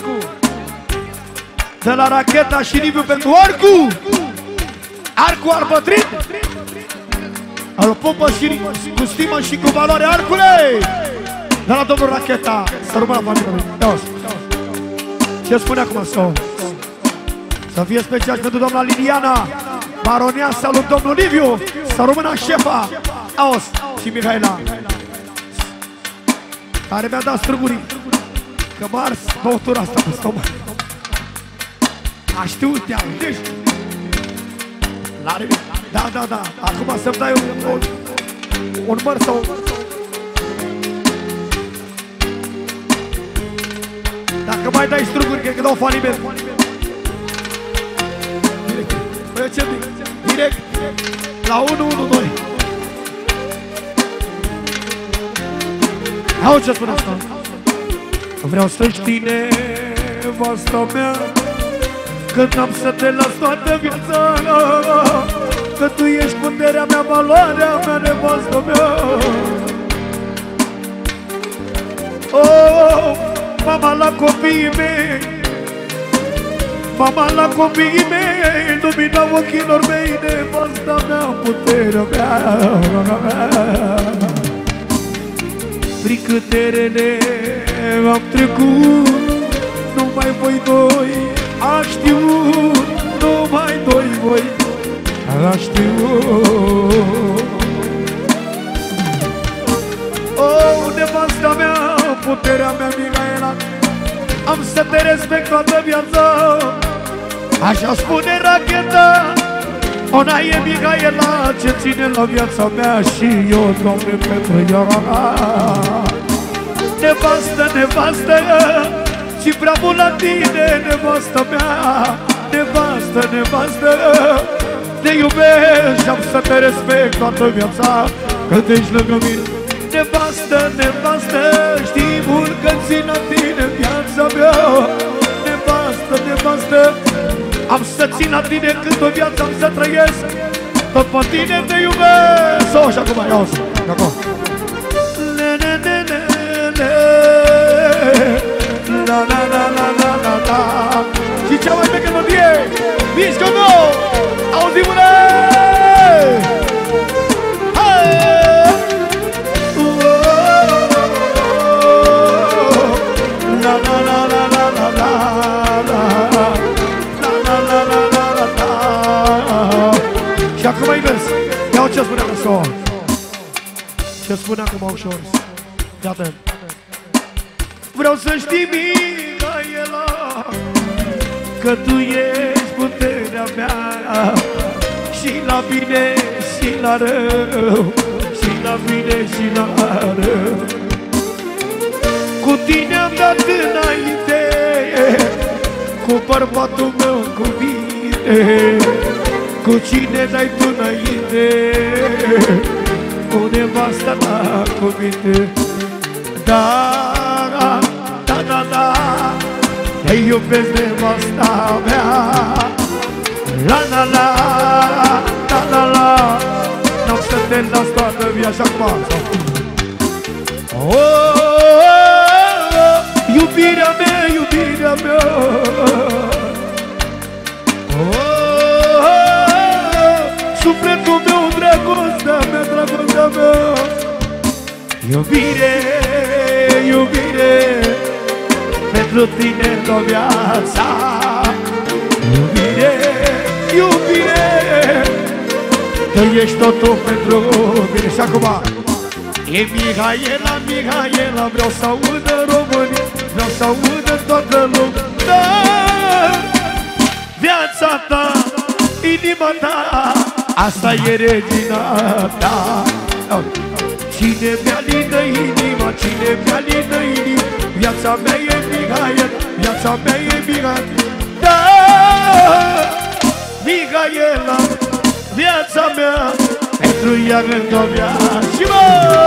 De la Racheta și Liviu pentru Arcu. Arcu al bătrin, îl pupă și cu stimă și cu valoare Arcule. De la domnul Racheta, să rămână familia lui. Ce spune acum? Să fie special pentru doamna Liliana, baroneasa lui domnul Liviu, să rămână șefa Aos și Mihaela, care mi-a dat strâmburii, că m-a ars băutura asta pe stomac. A știut, te-am zis. Da, acum să-mi dai un măr sau... Dacă mai dai struguri, cred că dau faliment. Direct la 1-1-2. Auzi ce spune asta? Vreau să știi, nevasta mea, că n-am să te las toată viața, că tu ești puterea mea, valoarea mea, nevasta mea. Oh, mama la copiii mei, mama la copiii mei, lumina ochilor mei, nevasta mea, puterea mea. Prin câte rele am trecut, numai voi doi a știut, numai doi voi la știu. Oh, nevasta mea, puterea mea, Mihaela, am să te respect toată viața. Așa spune Racheta, ona e Mihaela ce ține la viața mea și eu, Doamne, pentru ea. Nevastă, nevastă, și prea mult la tine, nevastă mea. Nevastă, nevastă, te iubesc și am să te respect toată viața când ești lângă mine. Nevastă, nevastă, știi mult că țin la tine viața mea. Nevastă, nevastă, am să țin la tine cât o viață am să trăiesc. Tot pe tine te iubesc. O, și acum, ia-o-ți, acum. La la la la la la la. Și cea mai pe melodie, mișcă go, auzi mâine. La la la la la la la. La la la la la la la. Și acum invers, ia-o ce spune acum. Ce spune acum ușor. Iată. Vreau să știi, Mihaela, că tu ești puterea mea, și la bine și la rău, și la bine și la rău. Cu tine am dat înainte, cu bărbatul meu cu mine. Cu cine dai tu înainte, cu nevasta ta cu mine. Da, da, da, da, te iubesc nevasta mea. La, la, la, la, la, la, n-am să te las toată viața acum. Oh, oh, oh, iubirea mea, iubirea mea. Oh, oh, oh, sufletul meu, dragostea mea, dragostea mea. Iubire, iubire, pentru tine în o viața. Iubire, iubire, că ești totul pentru mine. Și acum e Mihaela, Mihaela, vreau să audă România, vreau să audă toată lumea. Viața ta, inima ta, asta e regina ta. Cine mi-alină inima, cine mi-alină inima, viața mea e Mihaela, viața mea e Mihaela. Da, Mihaela, viața mea, pentru ea în-o viață. Și mă!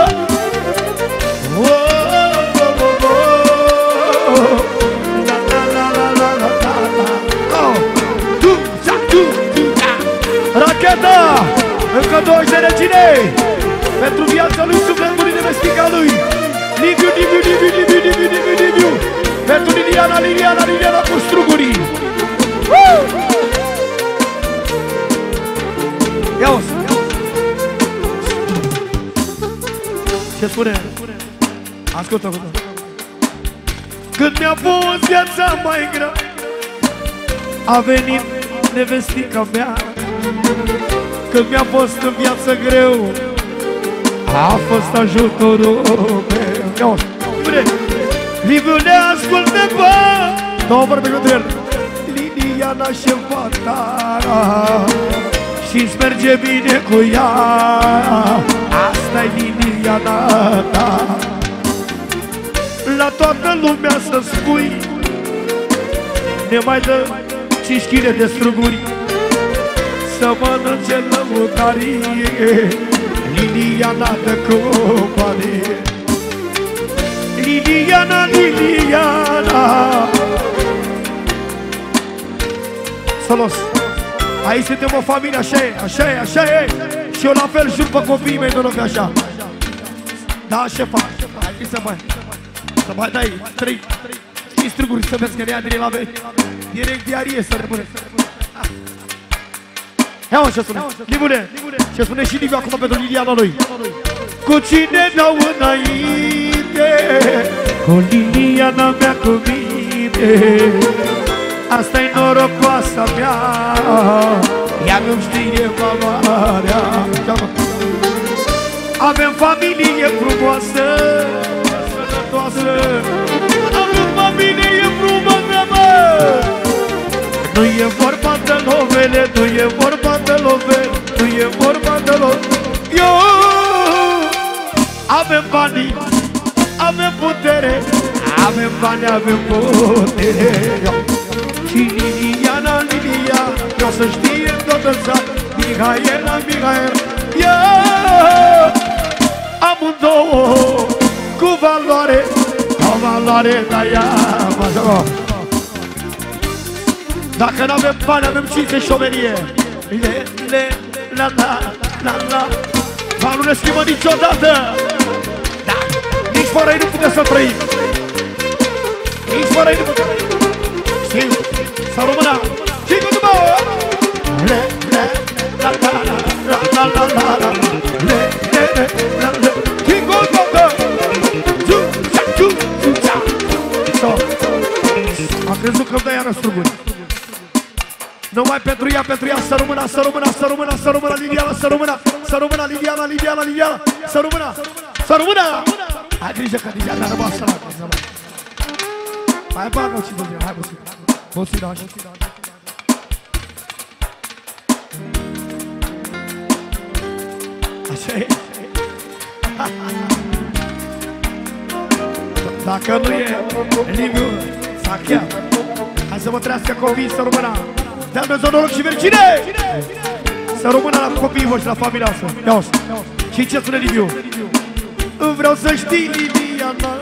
Oh, oh, oh, oh. La, la, la, la, la, la, la, la. Oh. Tu, za, tu, za. Racheta, încă 20 de regine, pentru viața lui, sufletul lui, nevestica lui. Liviu, Liviu, Liviu, Liviu, Liviu, Liviu, Liviu. Pentru Liliana, Liliana, Liliana cu strugurii. Ia-o! Ce spune? Ascultă, ascultă. Când mi-a fost viața mai grea, a venit nevestica mea. Când mi-a fost în viață greu, a fost ajutorul meu. Ia-o! Liviule, ascultă-mă! Două vorbe cu el. Liliana și fata, și-ți merge bine cu ea. Asta-i Liliana ta. La toată lumea să spui, ne mai dă 5 kg de struguri, să mănânce lăutarie. Liliana dă companie. Liliana, Liliana. Solos. Aici suntem o familie, așa e, așa e, așa e. Și eu la fel jur pe copiii mei, noroc așa. Da, șefa, hai să mai dai 3 struguri să vezi că ne-a direct la vei. Direct diarie să rămâne. Ia-o ce spune, Livule, ce spune și Liviu acum pentru Liliana lui. Cu cine dau înainte, cu Liliana mea cu mine. Asta-i norocoasa mea, ea nu-mi știe valoarea. Avem familie frumoasă, sănătoasă, avem familie frumoasă, mă. Nu e vorba de lovele, nu e vorba de lovele, nu e vorba de lovele. Eu avem banii, avem putere, avem bani, avem putere. Și Liliana, Lilia, vreau să știe toată țara, Mihaela, Mihaela. Eu amândouă cu valoare, o valoare, dar ea mă joc. Dacă n-avem bani, avem cinste și șomerie. La, la, la. Banul nu ne schimbă niciodată. Da, nici fără ei nu putem să trăim. Nici fără ei nu putem. Știu, să română. Și cu după. Le, le, la, la, la, la, la, la, la, le, le, le, la, le. Și cu după. Zu, za, zu, zu, za. Am crezut că-mi dă iară struguri. Numai pentru ea, să rămână, să rămână, să rămână, să rămână, Liliana, să rămână, să rămână, Liliana, Liliana, Liliana, să rămână, să rămână! Ai grijă că Liliana a rămas săracă. Hai bagă-o și bă, hai puțin, puțin, așa. Așa e. Dacă nu e Liviu, s-a chiar. Hai să vă trească copii, să rămână. Dea Dumnezeu noroc și fericire! Să rămână la copiii voștri, la familia asta. Ia-o-s. Și ce spune Liviu? Vreau să știi, Liliana,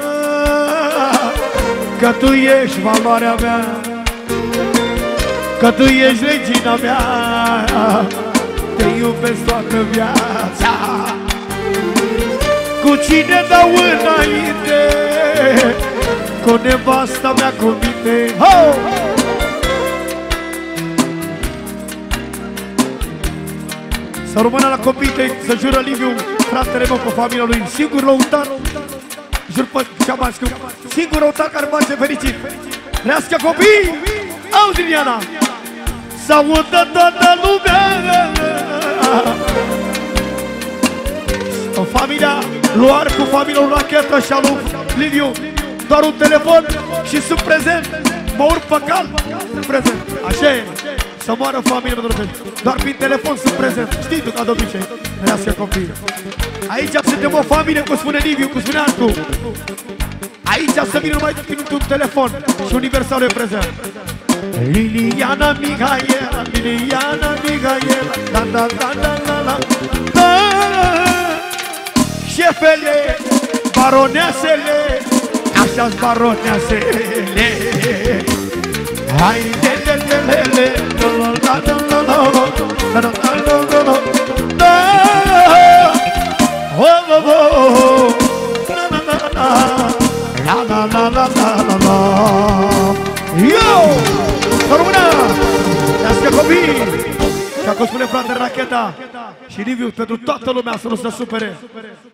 că tu ești valoarea mea, că tu ești regina mea, te iubesc toată viața. Cu cine dau înainte, cu nevasta mea, cu mine. Ho! Să rămână la copiii tăi, să jură Liviu, fratele meu, cu familia lui. Singur lăutar, jur pe cea mai scump, singur lăutar care mă face fericit. Trească copiii! Auzi, Liliana! Să audă toată lumea! În familia lui Arcu, familia lui Rachetă și a lui Liviu, doar un telefon și sunt prezent. Mă urc pe cal, sunt prezent. Așa e. Să moară familia mea, doar prin telefon sunt prezent. Știi tu, ca de obicei. Trească copiii. Aici suntem o familie, cum spune Liviu, cum spune Arcu. Aici să vină numai prin un telefon și universalul e prezent. Liliana, Mihaela, Liliana, Mihaela, la la la la la la la. Șefele, baroneasele, așa-s baroneasele. Hai, le, la la la la la, la la la la la, la. Oh, oh, oh, la la la la, la la la la la. Yo! Să rămână! Trească copii! Și acum spune fratele Racheta și Liviu pentru toată lumea să nu se supere.